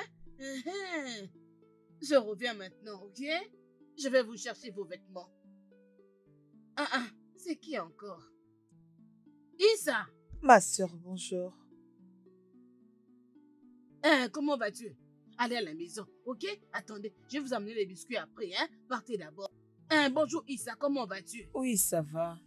S5: Je reviens maintenant, ok? Je vais vous chercher vos vêtements. C'est qui encore? Issa!
S1: Ma soeur, bonjour.
S5: Comment vas-tu? Allez à la maison, ok? Attendez, je vais vous amener les biscuits après, hein? Partez d'abord. Bonjour Issa, comment vas-tu?
S1: Oui, ça va.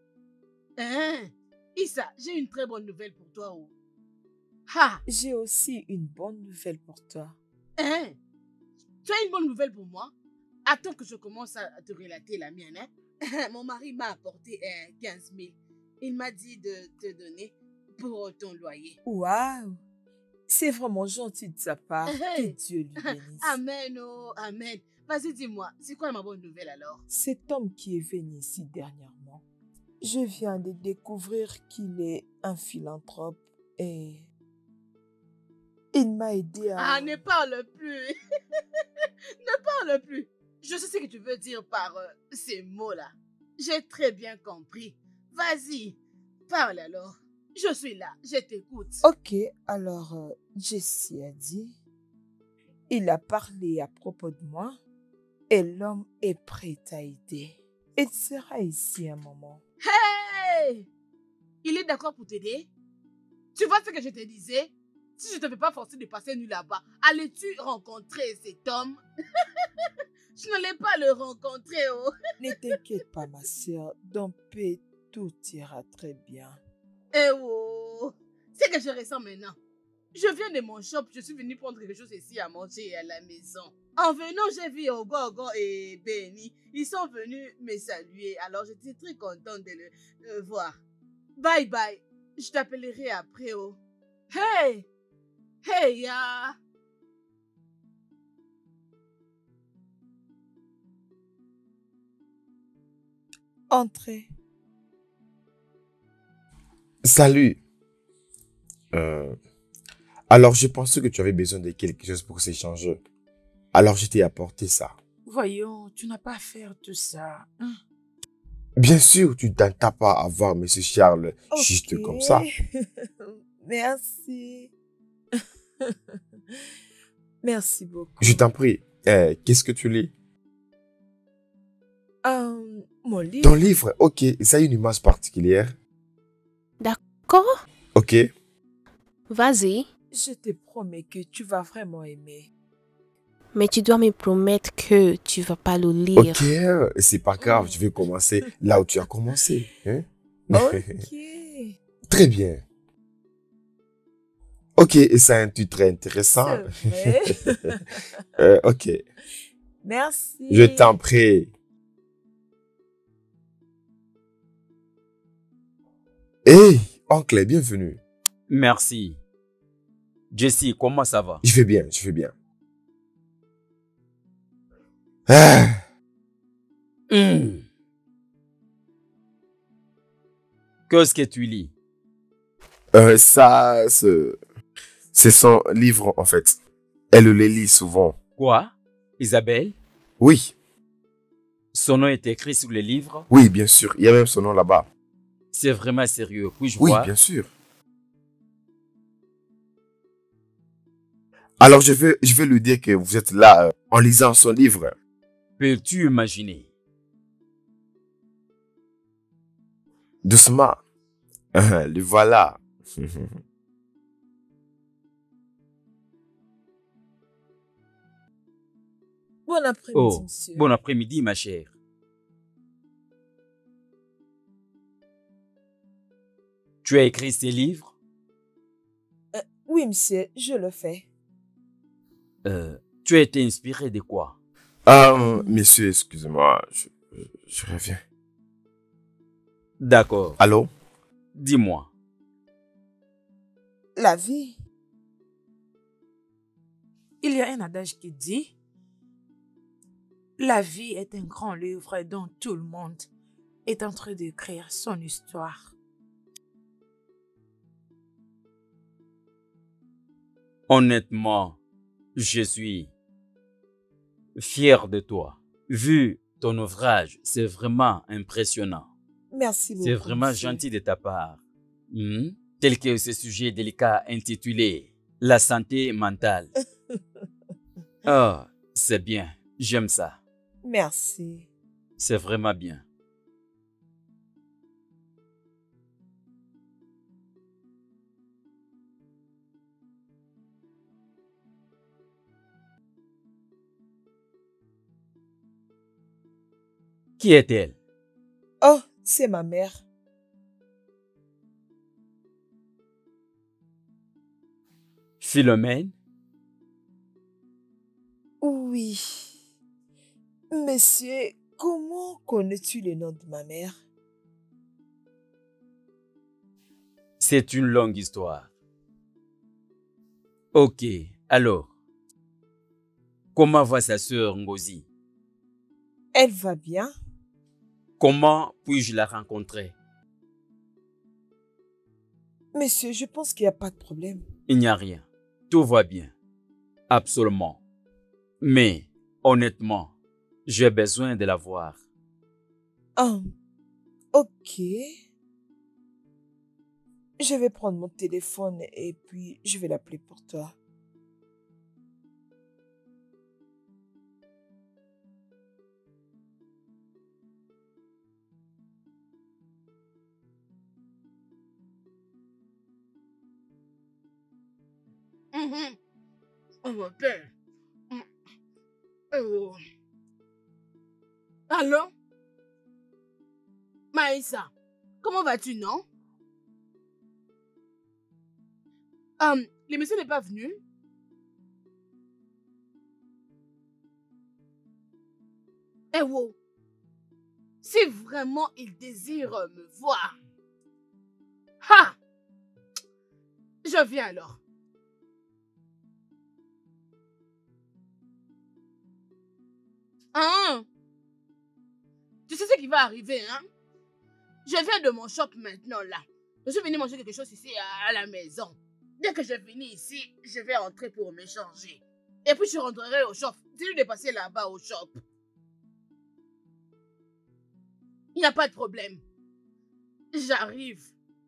S5: Issa, j'ai une très bonne nouvelle pour toi. Oh. Ha!
S1: J'ai aussi une bonne nouvelle pour toi.
S5: Tu as une bonne nouvelle pour moi? Attends que je commence à te relater la mienne, hein? Mon mari m'a apporté 15 000. Il m'a dit de te donner pour ton loyer.
S1: Waouh! C'est vraiment gentil de sa part. Que Dieu lui bénisse.
S5: Amen, oh, amen. Vas-y, dis-moi, c'est quoi ma bonne nouvelle alors?
S1: Cet homme qui est venu ici dernièrement, je viens de découvrir qu'il est un philanthrope et il m'a aidé à...
S5: Ah, ne parle plus. Ne parle plus. Je sais ce que tu veux dire par ces mots-là. J'ai très bien compris. Vas-y, parle alors. Je suis là, je t'écoute.
S1: Ok, alors Jessie a dit, il a parlé à propos de moi et l'homme est prêt à aider. Il sera ici un moment.
S5: Hey! Il est d'accord pour t'aider? Tu vois ce que je te disais? Si je ne te fais pas forcer de passer une nuit là-bas, allais-tu rencontrer cet homme? Je n'allais pas le rencontrer, oh.
S1: Ne t'inquiète pas, ma soeur, dans paix, tout ira très bien.
S5: Eh oh! C'est que je ressens maintenant. Je viens de mon shop, je suis venue prendre quelque chose ici à manger à la maison. En venant, j'ai vu Ogogo et Benny. Ils sont venus me saluer, alors j'étais très contente de le voir. Bye bye, je t'appellerai après, oh. Hey! Hey, ya!
S1: Entrez.
S4: Salut. Alors, je pensais que tu avais besoin de quelque chose pour s'échanger. Alors, je t'ai apporté ça.
S10: Voyons, tu n'as pas à faire tout ça. Hein?
S4: Bien sûr, tu t'en t'as pas à voir M. Charles
S1: Ok.
S4: juste comme ça.
S1: Merci. Merci beaucoup.
S4: Je t'en prie. Qu'est-ce que tu lis?
S1: Mon livre.
S4: Ton livre, ok. Ça a une image particulière.
S8: D'accord?
S4: Ok.
S8: Vas-y.
S1: Je te promets que tu vas vraiment aimer.
S8: Mais tu dois me promettre que tu vas pas le lire.
S4: Ok, c'est pas grave. Je vais commencer là où tu as commencé. Hein?
S1: Ok.
S4: Très bien. Ok, et ça a un titre très intéressant.
S1: C'est vrai.
S4: Ok.
S1: Merci.
S4: Je t'en prie. Hey, oncle, bienvenue.
S2: Merci. Jessie, comment ça va?
S4: Je vais bien, je vais bien. Ah,
S2: Qu'est-ce que tu lis?
S4: ça, c'est son livre, en fait. Elle le lit souvent.
S2: Quoi? Isabelle?
S4: Oui,
S2: Son nom est écrit sur le livre?
S4: oui, bien sûr. Il y a même son nom là-bas.
S2: C'est vraiment sérieux. Puis-je
S4: Oui,
S2: voir?
S4: bien sûr. Alors, je vais lui dire que vous êtes là en lisant son livre.
S2: Peux-tu imaginer?
S4: Doucement. Le voilà.
S1: Bon après-midi,
S2: Oh,
S1: monsieur.
S2: bon après-midi, ma chère. Tu as écrit ces livres?
S1: Oui, monsieur, je le fais.
S2: Tu as été inspiré de quoi?
S4: Ah, monsieur, excusez-moi. Je reviens.
S2: D'accord.
S4: Allô?
S2: Dis-moi.
S1: La vie.
S10: Il y a un adage qui dit la vie est un grand livre dont tout le monde est en train d'écrire son histoire.
S2: Honnêtement, je suis fier de toi. Vu ton ouvrage, c'est vraiment impressionnant.
S1: Merci beaucoup.
S2: C'est vraiment
S1: monsieur.
S2: gentil de ta part. Tel que ce sujet délicat intitulé La santé mentale. Oh, c'est bien. J'aime ça.
S1: Merci.
S2: C'est vraiment bien. Qui est-elle?
S1: Oh, c'est ma mère.
S2: Philomène?
S1: Oui. Monsieur, comment connais-tu le nom de ma mère?
S2: C'est une longue histoire. Ok, alors. Comment va sa sœur Ngozi?
S1: Elle va bien?
S2: Comment puis-je la rencontrer?
S1: Monsieur, je pense qu'il n'y a pas de problème.
S2: Il n'y a rien. Tout va bien. Absolument. Mais, honnêtement, j'ai besoin de la voir.
S1: Ok. Je vais prendre mon téléphone et puis je vais l'appeler pour toi.
S5: On m'appelle. Oh. Allô? Maïssa, comment vas-tu, non? Le monsieur n'est pas venu? Eh wow! Si vraiment il désire me voir, ha! Je viens alors. Hein? Tu sais ce qui va arriver, hein? Je viens de mon shop maintenant, là. Je suis venu manger quelque chose ici à la maison. Dès que je finis ici, je vais rentrer pour me changer. Et puis je rentrerai au shop. Dis-lui de passer là-bas au shop. Il n'y a pas de problème. J'arrive.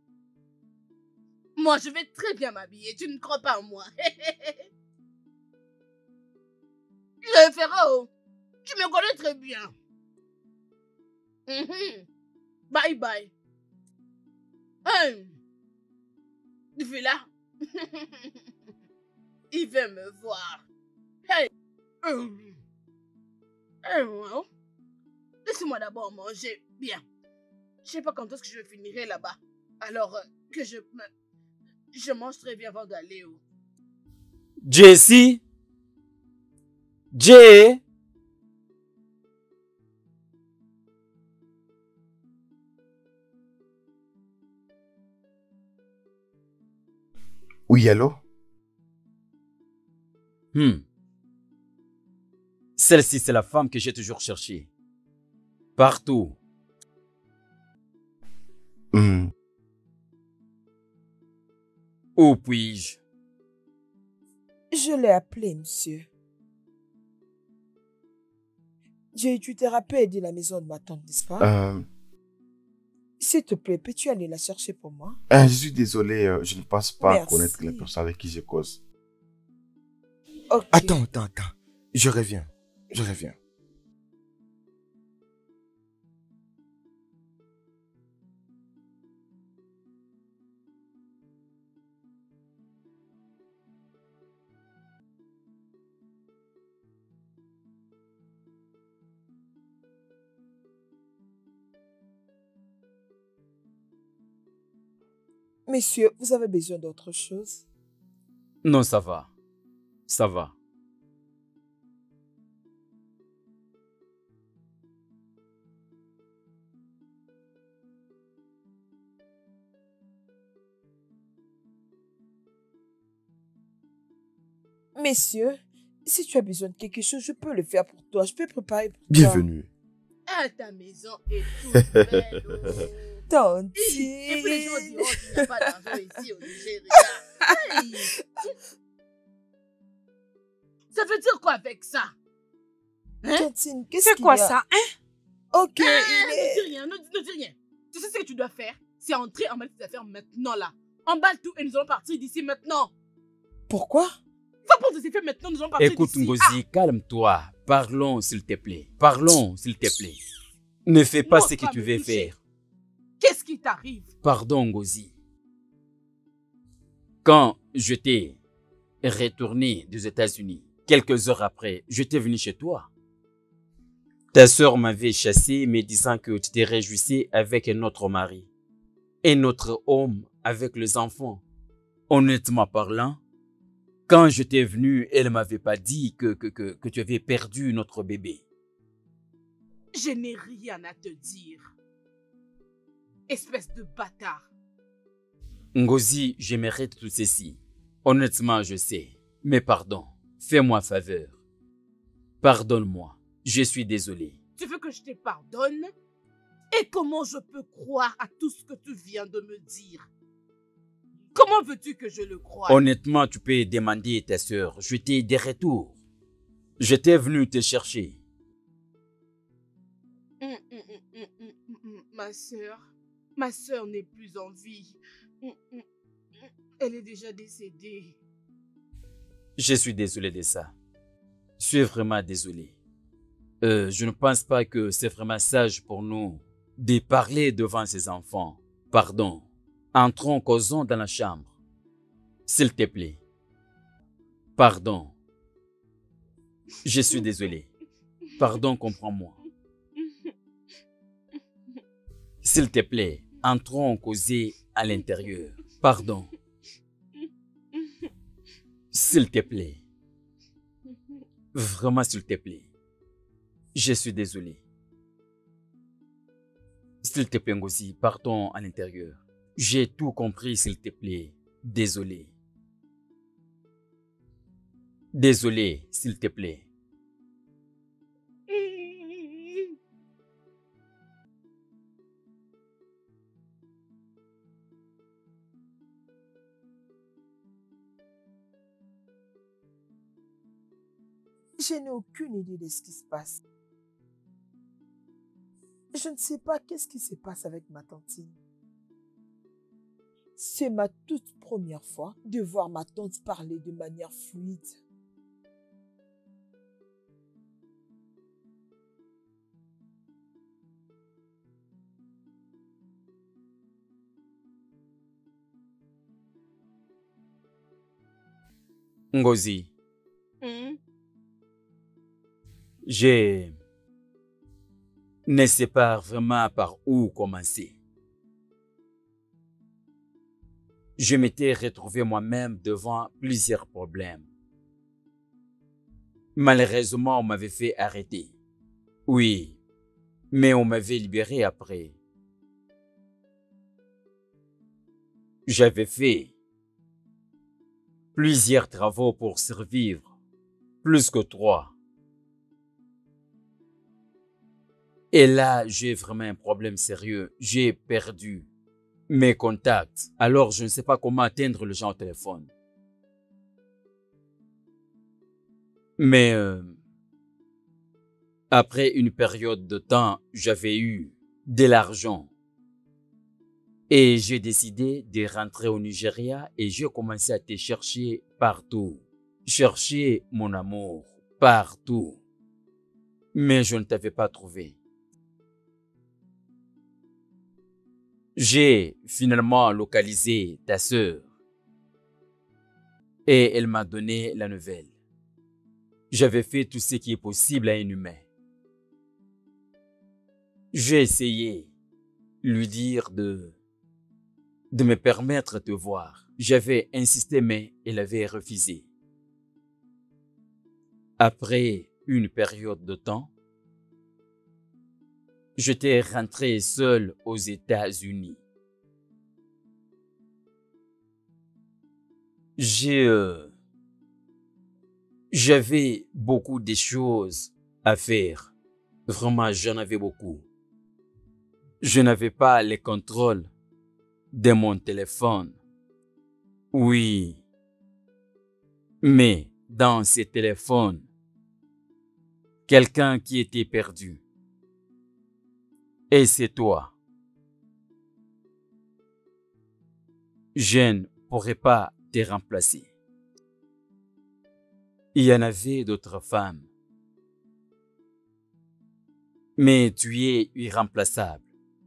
S5: Moi, je vais très bien m'habiller. Tu ne crois pas en moi. Je le ferai, oh. Tu me connais très bien. Bye bye. Voilà. Il veut me voir. Hey. Laisse-moi d'abord manger bien. Je sais pas quand est-ce que je finirai là-bas. Alors que je mange très bien avant d'aller où.
S2: Jessie? Jay?
S4: Oui, allô?
S2: Celle-ci, c'est la femme que j'ai toujours cherchée. Partout. Où puis-je?
S1: Je l'ai appelé, monsieur. Tu t'es rappelé de la maison de ma tante, n'est-ce pas? S'il te plaît, peux-tu aller la chercher pour moi?
S4: Je suis désolé, je ne pense pas
S1: Merci.
S4: connaître les personnes avec qui je cause.
S1: Ok.
S4: Attends. Je reviens.
S1: Monsieur, vous avez besoin d'autre chose?
S2: Non, ça va. Ça va.
S1: Monsieur, si tu as besoin de quelque chose, je peux le faire pour toi. Je peux préparer pour toi.
S4: Bienvenue.
S5: Ah, ta maison est toute belle.
S1: Tante.
S5: Et puis les gens diront qu'il n'y a pas d'argent ici au Nigeria. Hey. Ça veut dire quoi avec ça? Hein?
S1: Tantine, qu'est-ce qu'il y a?
S10: C'est quoi ça, hein?
S1: Ok,
S5: Ne dis rien, ne dis rien. Tu sais ce que tu dois faire? C'est entrer en tes affaires maintenant là. Emballe tout et nous allons partir d'ici maintenant.
S1: Pourquoi?
S5: Va prendre tes affaires maintenant, nous allons partir
S2: Écoute,
S5: d'ici.
S2: Ngozi, calme-toi. Parlons, s'il te plaît. Parlons, s'il te plaît. Ne fais pas ce que tu veux faire.
S5: Qu'est-ce qui t'arrive?
S2: Pardon, Ngozi. Quand je t'ai retourné des États-Unis, quelques heures après, je t'ai venu chez toi. Ta sœur m'avait chassé, me disant que tu te réjouissais avec un autre mari. Un autre homme avec les enfants. Honnêtement parlant, quand je t'ai venu, elle ne m'avait pas dit que tu avais perdu notre bébé.
S5: Je n'ai rien à te dire. Espèce de bâtard.
S2: Ngozi, j'aimerais tout ceci. Honnêtement, je sais. Mais pardon, fais-moi faveur. Pardonne-moi. Je suis désolé.
S5: Tu veux que je te pardonne? Et comment je peux croire à tout ce que tu viens de me dire? Comment veux-tu que je le croie?
S2: Honnêtement, tu peux demander à ta sœur. Je t'ai des retours. J'étais venu te chercher.
S5: Ma sœur n'est plus en vie. Elle est déjà décédée.
S2: Je suis désolé de ça. Je suis vraiment désolé. Je ne pense pas que c'est vraiment sage pour nous de parler devant ces enfants. Pardon. Entrons, causons dans la chambre. S'il te plaît. Pardon. Je suis désolé. Pardon, comprends-moi. S'il te plaît, entrons causer à l'intérieur. Pardon. S'il te plaît. Vraiment, s'il te plaît. Je suis désolé. S'il te plaît, Ngozi, partons à l'intérieur. J'ai tout compris, s'il te plaît. Désolé. Désolé, s'il te plaît.
S1: Je n'ai aucune idée de ce qui se passe. Je ne sais pas qu'est-ce qui se passe avec ma tantine. C'est ma toute première fois de voir ma tante parler de manière fluide.
S2: Ngozi, je ne sais pas vraiment par où commencer. Je m'étais retrouvé moi-même devant plusieurs problèmes. Malheureusement, on m'avait fait arrêter. Oui, mais on m'avait libéré après. J'avais fait plusieurs travaux pour survivre, plus que 3. Et là, j'ai vraiment un problème sérieux. J'ai perdu mes contacts. Alors, je ne sais pas comment atteindre les gens au téléphone. Mais après une période de temps, j'avais eu de l'argent. Et j'ai décidé de rentrer au Nigeria et j'ai commencé à te chercher partout. Chercher mon amour partout. Mais je ne t'avais pas trouvé. J'ai finalement localisé ta sœur. Et elle m'a donné la nouvelle. J'avais fait tout ce qui est possible à un humain. J'ai essayé de lui dire de me permettre de te voir. J'avais insisté, mais elle avait refusé. Après une période de temps, j'étais rentré seul aux États-Unis. J'avais beaucoup de choses à faire. Vraiment, j'en avais beaucoup. Je n'avais pas le contrôle de mon téléphone. Oui. Mais dans ce téléphone, quelqu'un qui était perdu. Et c'est toi. Je ne pourrais pas te remplacer. Il y en avait d'autres femmes. Mais tu es irremplaçable.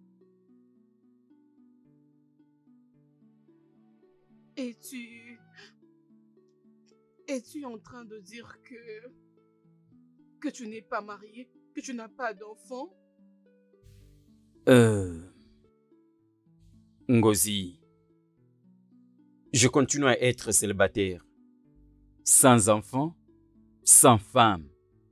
S5: Es-tu en train de dire que tu n'es pas marié, que tu n'as pas d'enfant?
S2: Ngozi, je continue à être célibataire, sans enfant, sans femme.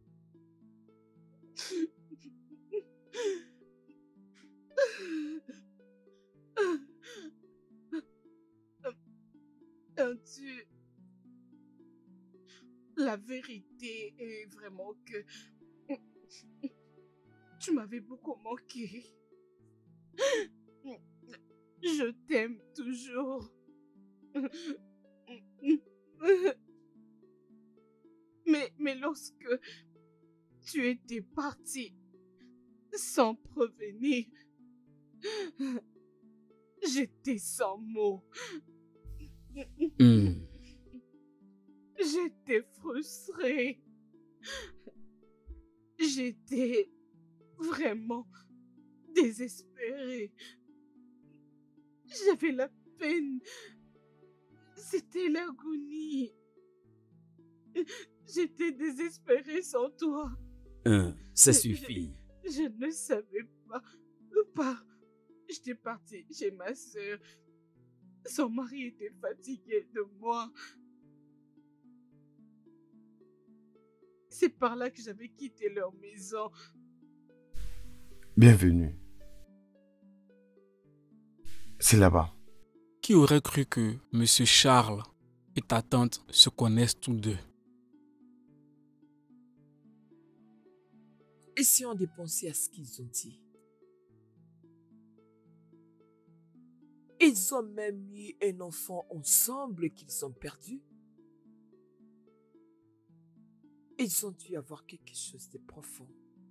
S5: La vérité est vraiment que tu m'avais beaucoup manqué. Je t'aime toujours. Mais lorsque tu étais parti sans prévenir, J'étais sans mots.
S2: Hmm.
S5: J'étais frustrée. J'étais vraiment désespérée. J'avais la peine. C'était l'agonie. J'étais désespérée sans toi.
S2: Ça suffit.
S5: Je ne savais pas. J'étais partie chez ma sœur. Son mari était fatigué de moi. C'est par là que j'avais quitté leur maison.
S4: Bienvenue. C'est là-bas.
S6: Qui aurait cru que Monsieur Charles et ta tante se connaissent tous deux?
S1: Et si on dépensait à ce qu'ils ont dit? Ils ont même eu un enfant ensemble qu'ils ont perdu. Ils ont dû avoir quelque chose de profond.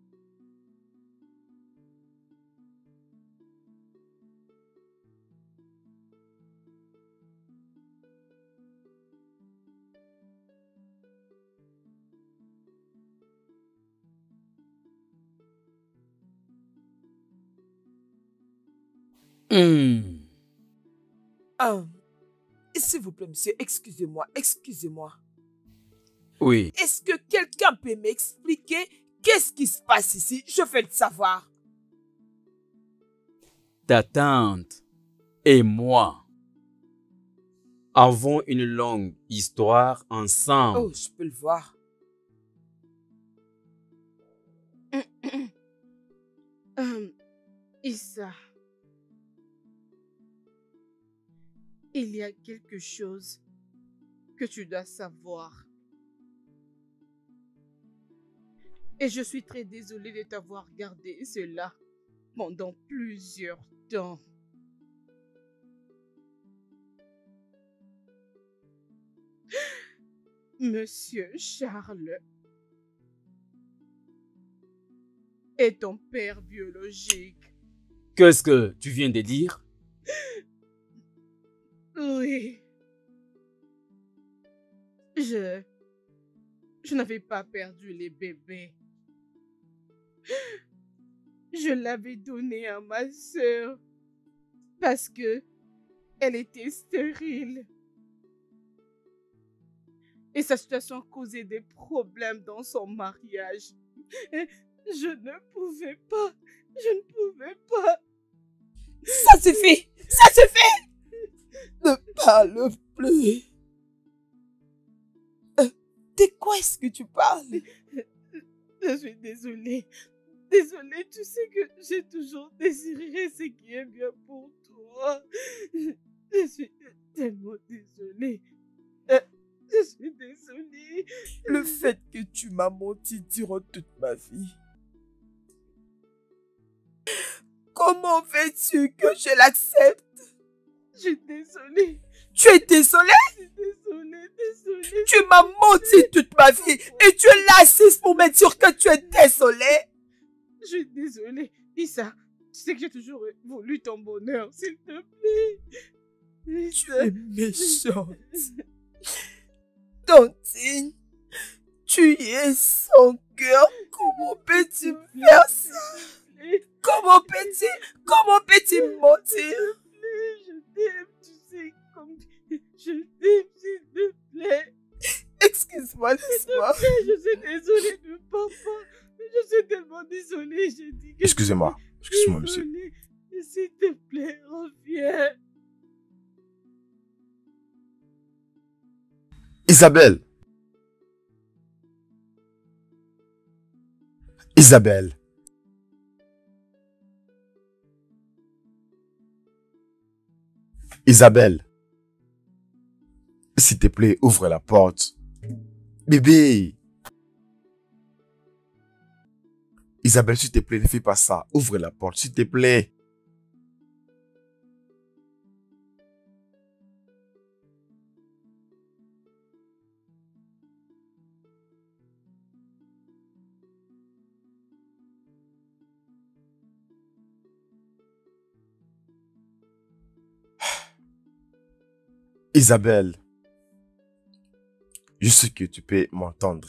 S1: S'il vous plaît, monsieur, excusez-moi.
S2: Oui.
S1: Est-ce que quelqu'un peut m'expliquer qu'est-ce qui se passe ici? Je veux le savoir.
S2: Ta tante et moi avons une longue histoire ensemble.
S1: Oh, je peux le voir.
S5: Issa, il y a quelque chose que tu dois savoir. Et je suis très désolée de t'avoir gardé cela pendant plusieurs temps. Monsieur Charles est ton père biologique.
S2: Qu'est-ce que tu viens de dire?
S5: Oui. Je n'avais pas perdu les bébés. Je l'avais donné à ma sœur parce que elle était stérile. Et sa situation causait des problèmes dans son mariage. Et je ne pouvais pas.
S1: Ça suffit! Ne parle plus. De quoi est-ce que tu parles?
S5: Je suis désolée. Désolée, tu sais que j'ai toujours désiré ce qui est bien pour toi. Je suis tellement désolée. Je suis désolée.
S1: Le fait que tu m'as menti durant toute ma vie. Comment veux-tu que je l'accepte?
S5: Je suis désolée.
S1: Tu es désolée?
S5: Je suis désolée.
S1: Tu m'as menti toute ma vie et tu es là assise pour me dire que tu es désolée.
S5: Je suis désolée. Issa, tu sais que j'ai toujours voulu ton bonheur, s'il te plaît.
S1: Tu es méchante. Tantine, tu es sans cœur. Comment peux-tu me faire ça? Comment peux-tu me mentir?
S5: Je t'aime, tu sais, comme je t'aime, s'il te plaît.
S1: Excuse-moi, laisse-moi.
S5: Je suis désolée de papa. Je suis tellement désolée, j'ai dit que...
S4: Excusez-moi, monsieur.
S5: S'il te plaît, reviens.
S4: Isabelle. S'il te plaît, ouvre la porte. Bébé. Isabelle, s'il te plaît, ne fais pas ça. Ouvre la porte, s'il te plaît. Isabelle, je sais que tu peux m'entendre.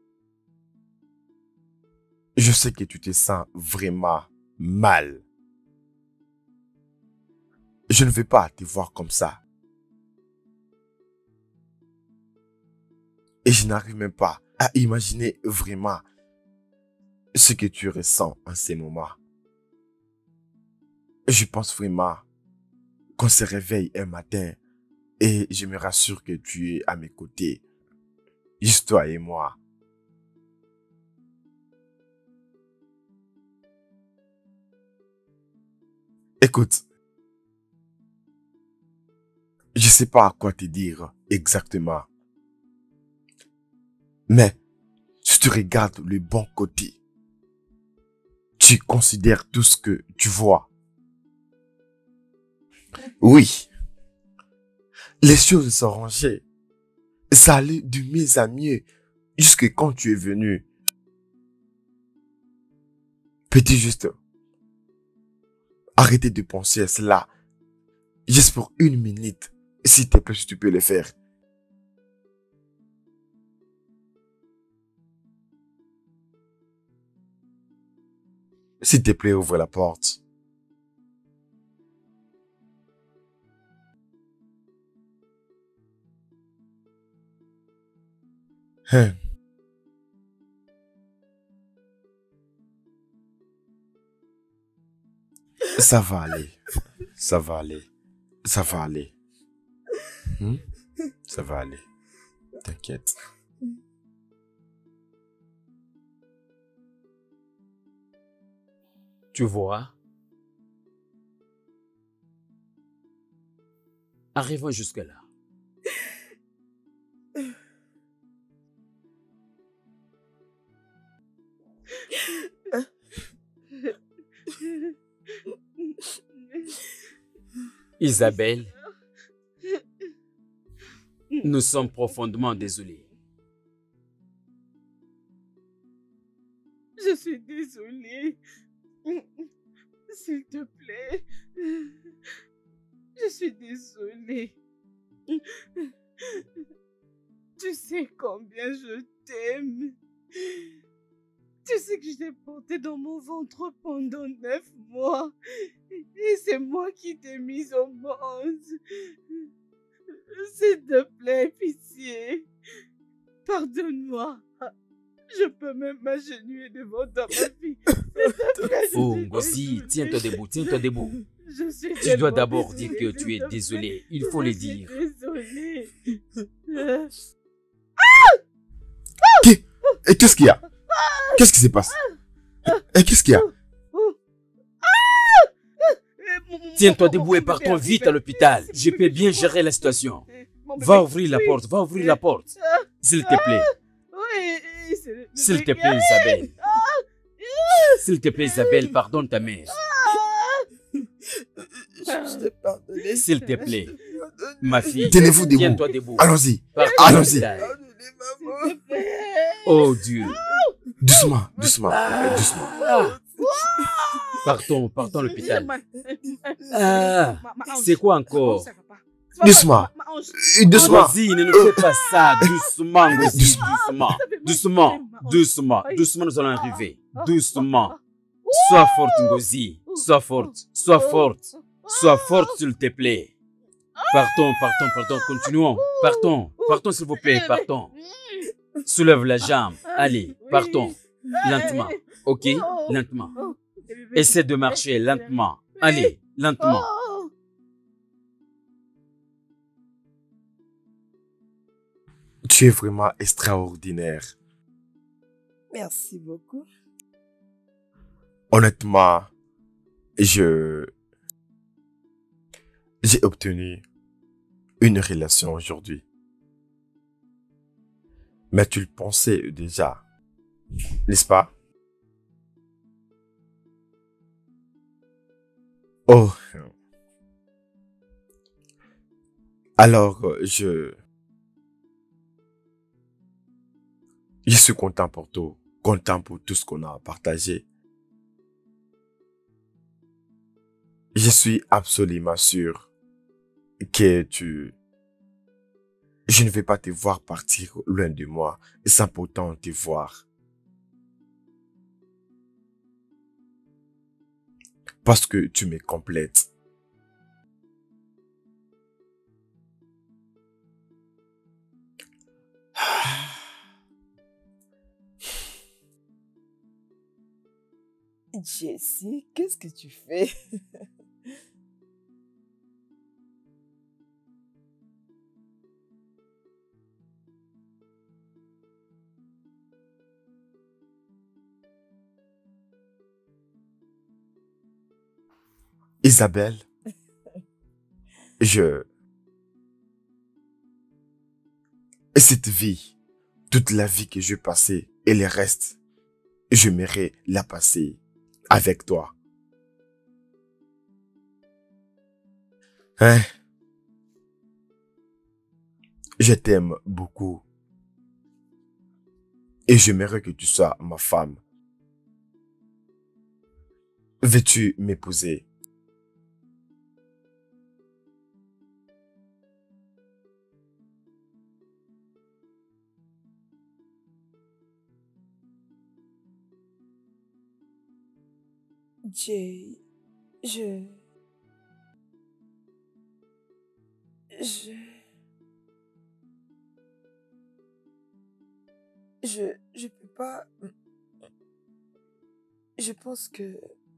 S4: Je sais que tu te sens vraiment mal. Je ne veux pas te voir comme ça. Et je n'arrive même pas à imaginer vraiment ce que tu ressens en ces moments. Je pense vraiment qu'on se réveille un matin et je me rassure que tu es à mes côtés. Juste toi et moi. Écoute, je sais pas quoi te dire exactement. Mais si tu regardes le bon côté, tu considères tout ce que tu vois. Oui, les choses sont rangées. Ça allait du mieux à mieux jusque quand tu es venu. Peux-tu juste arrêter de penser à cela, juste pour 1 minute, s'il te plaît, si tu peux le faire. S'il te plaît, ouvre la porte. Hein. Ça va aller. Ça va aller. Ça va aller. Ça va aller. T'inquiète.
S2: Tu vois? Arrivons jusque-là. Isabelle, nous sommes profondément désolés.
S5: Je suis désolée. S'il te plaît. Je suis désolée. Tu sais combien je t'aime. Tu sais que je t'ai porté dans mon ventre pendant 9 mois. Et c'est moi qui t'ai mise au monde. S'il te plaît, pitié. Pardonne-moi. Je peux même m'agenouiller devant ta fille.
S2: Oh, Ngozi, tiens-toi debout, tiens-toi debout. Tu dois d'abord dire que tu es désolé. Il faut le dire.
S5: Désolée.
S4: Et qu'est-ce qu'il y a? Qu'est-ce qui se passe? Et qu'est-ce qu'il y a?
S2: Tiens-toi debout et partons vite à l'hôpital. Je peux bien gérer la situation. Va ouvrir la porte, va ouvrir la porte. S'il te plaît. S'il te plaît, Isabelle. S'il te plaît, Isabelle, pardonne ta mère.
S1: Je t'ai pardonné.
S2: S'il te plaît. Ma fille,
S4: tenez-vous debout.
S2: tiens-toi debout.
S4: Allons-y.
S2: Partons
S4: Allons-y.
S2: à l'hôpital. Oh Dieu.
S4: Doucement, doucement, doucement.
S2: Partons à l'hôpital. Ah, c'est quoi encore?
S4: Doucement. Doucement.
S2: Vas-y, ne nous fais pas ça. Doucement, Ngozi. Doucement. Doucement. Doucement. Doucement, nous allons arriver. Doucement. Sois forte, Ngozi. Sois forte. Sois forte. Sois forte, s'il te plaît. Partons. Continuons. Partons, s'il vous plaît. Partons. Soulève la jambe. Allez, partons. Lentement. Ok? Lentement. Essaie de marcher lentement. Allez, lentement.
S4: Tu es vraiment extraordinaire.
S1: Merci beaucoup.
S4: Honnêtement, j'ai obtenu une relation aujourd'hui. Mais tu le pensais déjà, n'est-ce pas? Oh. Alors, je suis content pour tout, content pour tout ce qu'on a partagé. Je suis absolument sûr que tu Je ne vais pas te voir partir loin de moi sans pourtant te voir. Parce que tu me complètes.
S1: Jessie, qu'est-ce que tu fais?
S4: Isabelle, cette vie, toute la vie que je passais et le reste, j'aimerais la passer avec toi. Hein? Je t'aime beaucoup. Et j'aimerais que tu sois ma femme. Veux-tu m'épouser?
S1: Jay, je peux pas. Je pense que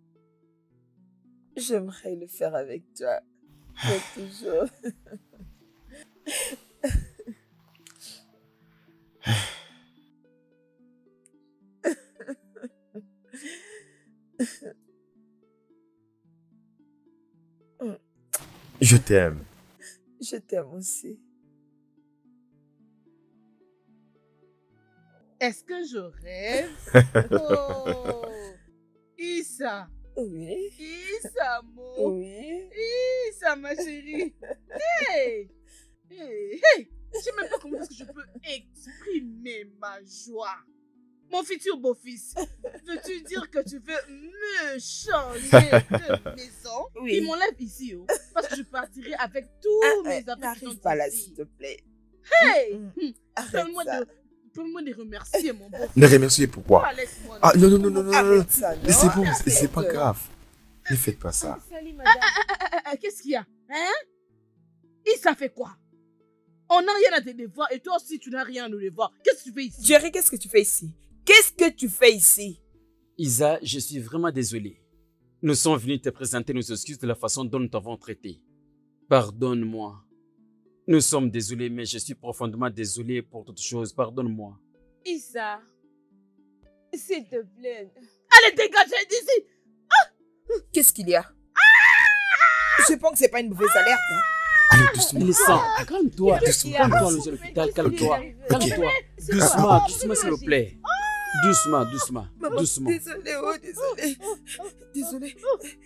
S1: j'aimerais le faire avec toi. Pour toujours.
S4: Je t'aime.
S1: Je t'aime aussi.
S5: Est-ce que je rêve? Oh! Issa!
S1: Oui.
S5: Issa, mon!
S1: Oui.
S5: Issa, ma chérie! Hey! Hey! Hey! Je sais même pas comment est-ce que je peux exprimer ma joie. Mon futur beau-fils, veux-tu dire que tu veux me changer de maison?
S1: Oui.
S5: Il m'enlève ici, oh, parce que je partirai avec tous mes affaires.
S1: N'arrive pas là, s'il te plaît.
S5: Hey!
S1: Arrête ça.
S5: Peux-moi les remercier, mon beau.
S4: Ne remercier pourquoi?
S5: Laisse-moi.
S4: Ah non, non, non, non, non, non.
S1: Arrête ça, non.
S4: C'est bon,
S1: Arrête.
S4: c'est pas grave. Ne faites pas ça.
S3: Salut, madame.
S5: Qu'est-ce qu'il y a? Hein? Il ça fait quoi? On n'a rien à te devoir et toi aussi tu n'as rien à nous devoir. Qu'est-ce que tu fais ici?
S1: Jerry, qu'est-ce que tu fais ici? Qu'est-ce que tu fais ici?
S2: Isa, je suis vraiment désolé. Nous sommes venus te présenter nos excuses de la façon dont nous t'avons traité. Pardonne-moi. Nous sommes désolés, mais je suis profondément désolé pour toute chose. Pardonne-moi.
S3: Issa, s'il te plaît.
S5: Allez, dégagez d'ici!
S1: Qu'est-ce qu'il y a? Je pense que c'est pas une mauvaise alerte. Hein?
S4: Allez, doucement.
S2: Il sent. Calme-toi.
S3: Doucement.
S2: Calme-toi, monsieur l'hôpital. Calme-toi. Calme-toi. Doucement, doucement, s'il vous plaît. Doucement, doucement.
S1: Maman,
S2: Doucement.
S1: désolé, oh, désolé. Désolé.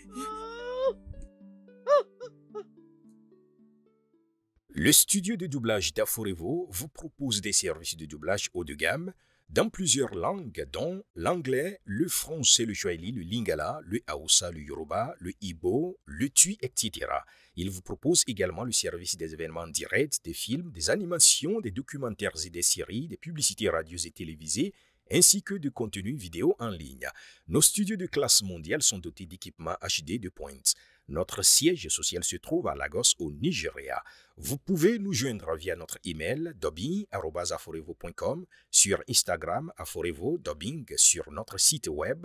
S11: Le studio de doublage d'Aforevo vous propose des services de doublage haut de gamme dans plusieurs langues, dont l'anglais, le français, le swahili, le lingala, le haoussa, le yoruba, le ibo, le tui, etc. Il vous propose également le service des événements directs, des films, des animations, des documentaires et des séries, des publicités radios et télévisées, ainsi que de contenus vidéo en ligne. Nos studios de classe mondiale sont dotés d'équipements HD de pointe. Notre siège social se trouve à Lagos, au Nigeria. Vous pouvez nous joindre via notre email dubbing@aforevo.com, sur Instagram aforevo-dubbing, sur notre site web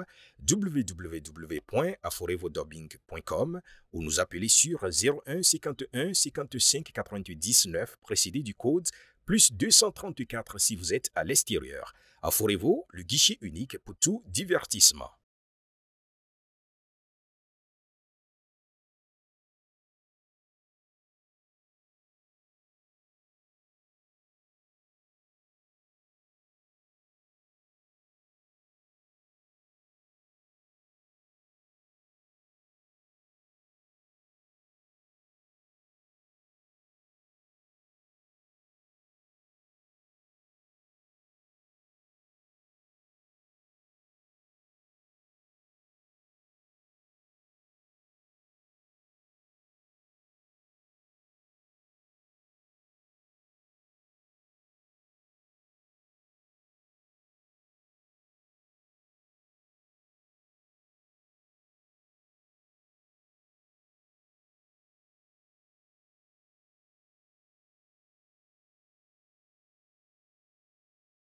S11: www.aforevodubbing.com ou nous appeler sur 01 51 55 99 précédé du code plus 234 si vous êtes à l'extérieur. Aforevo, le guichet unique pour tout divertissement.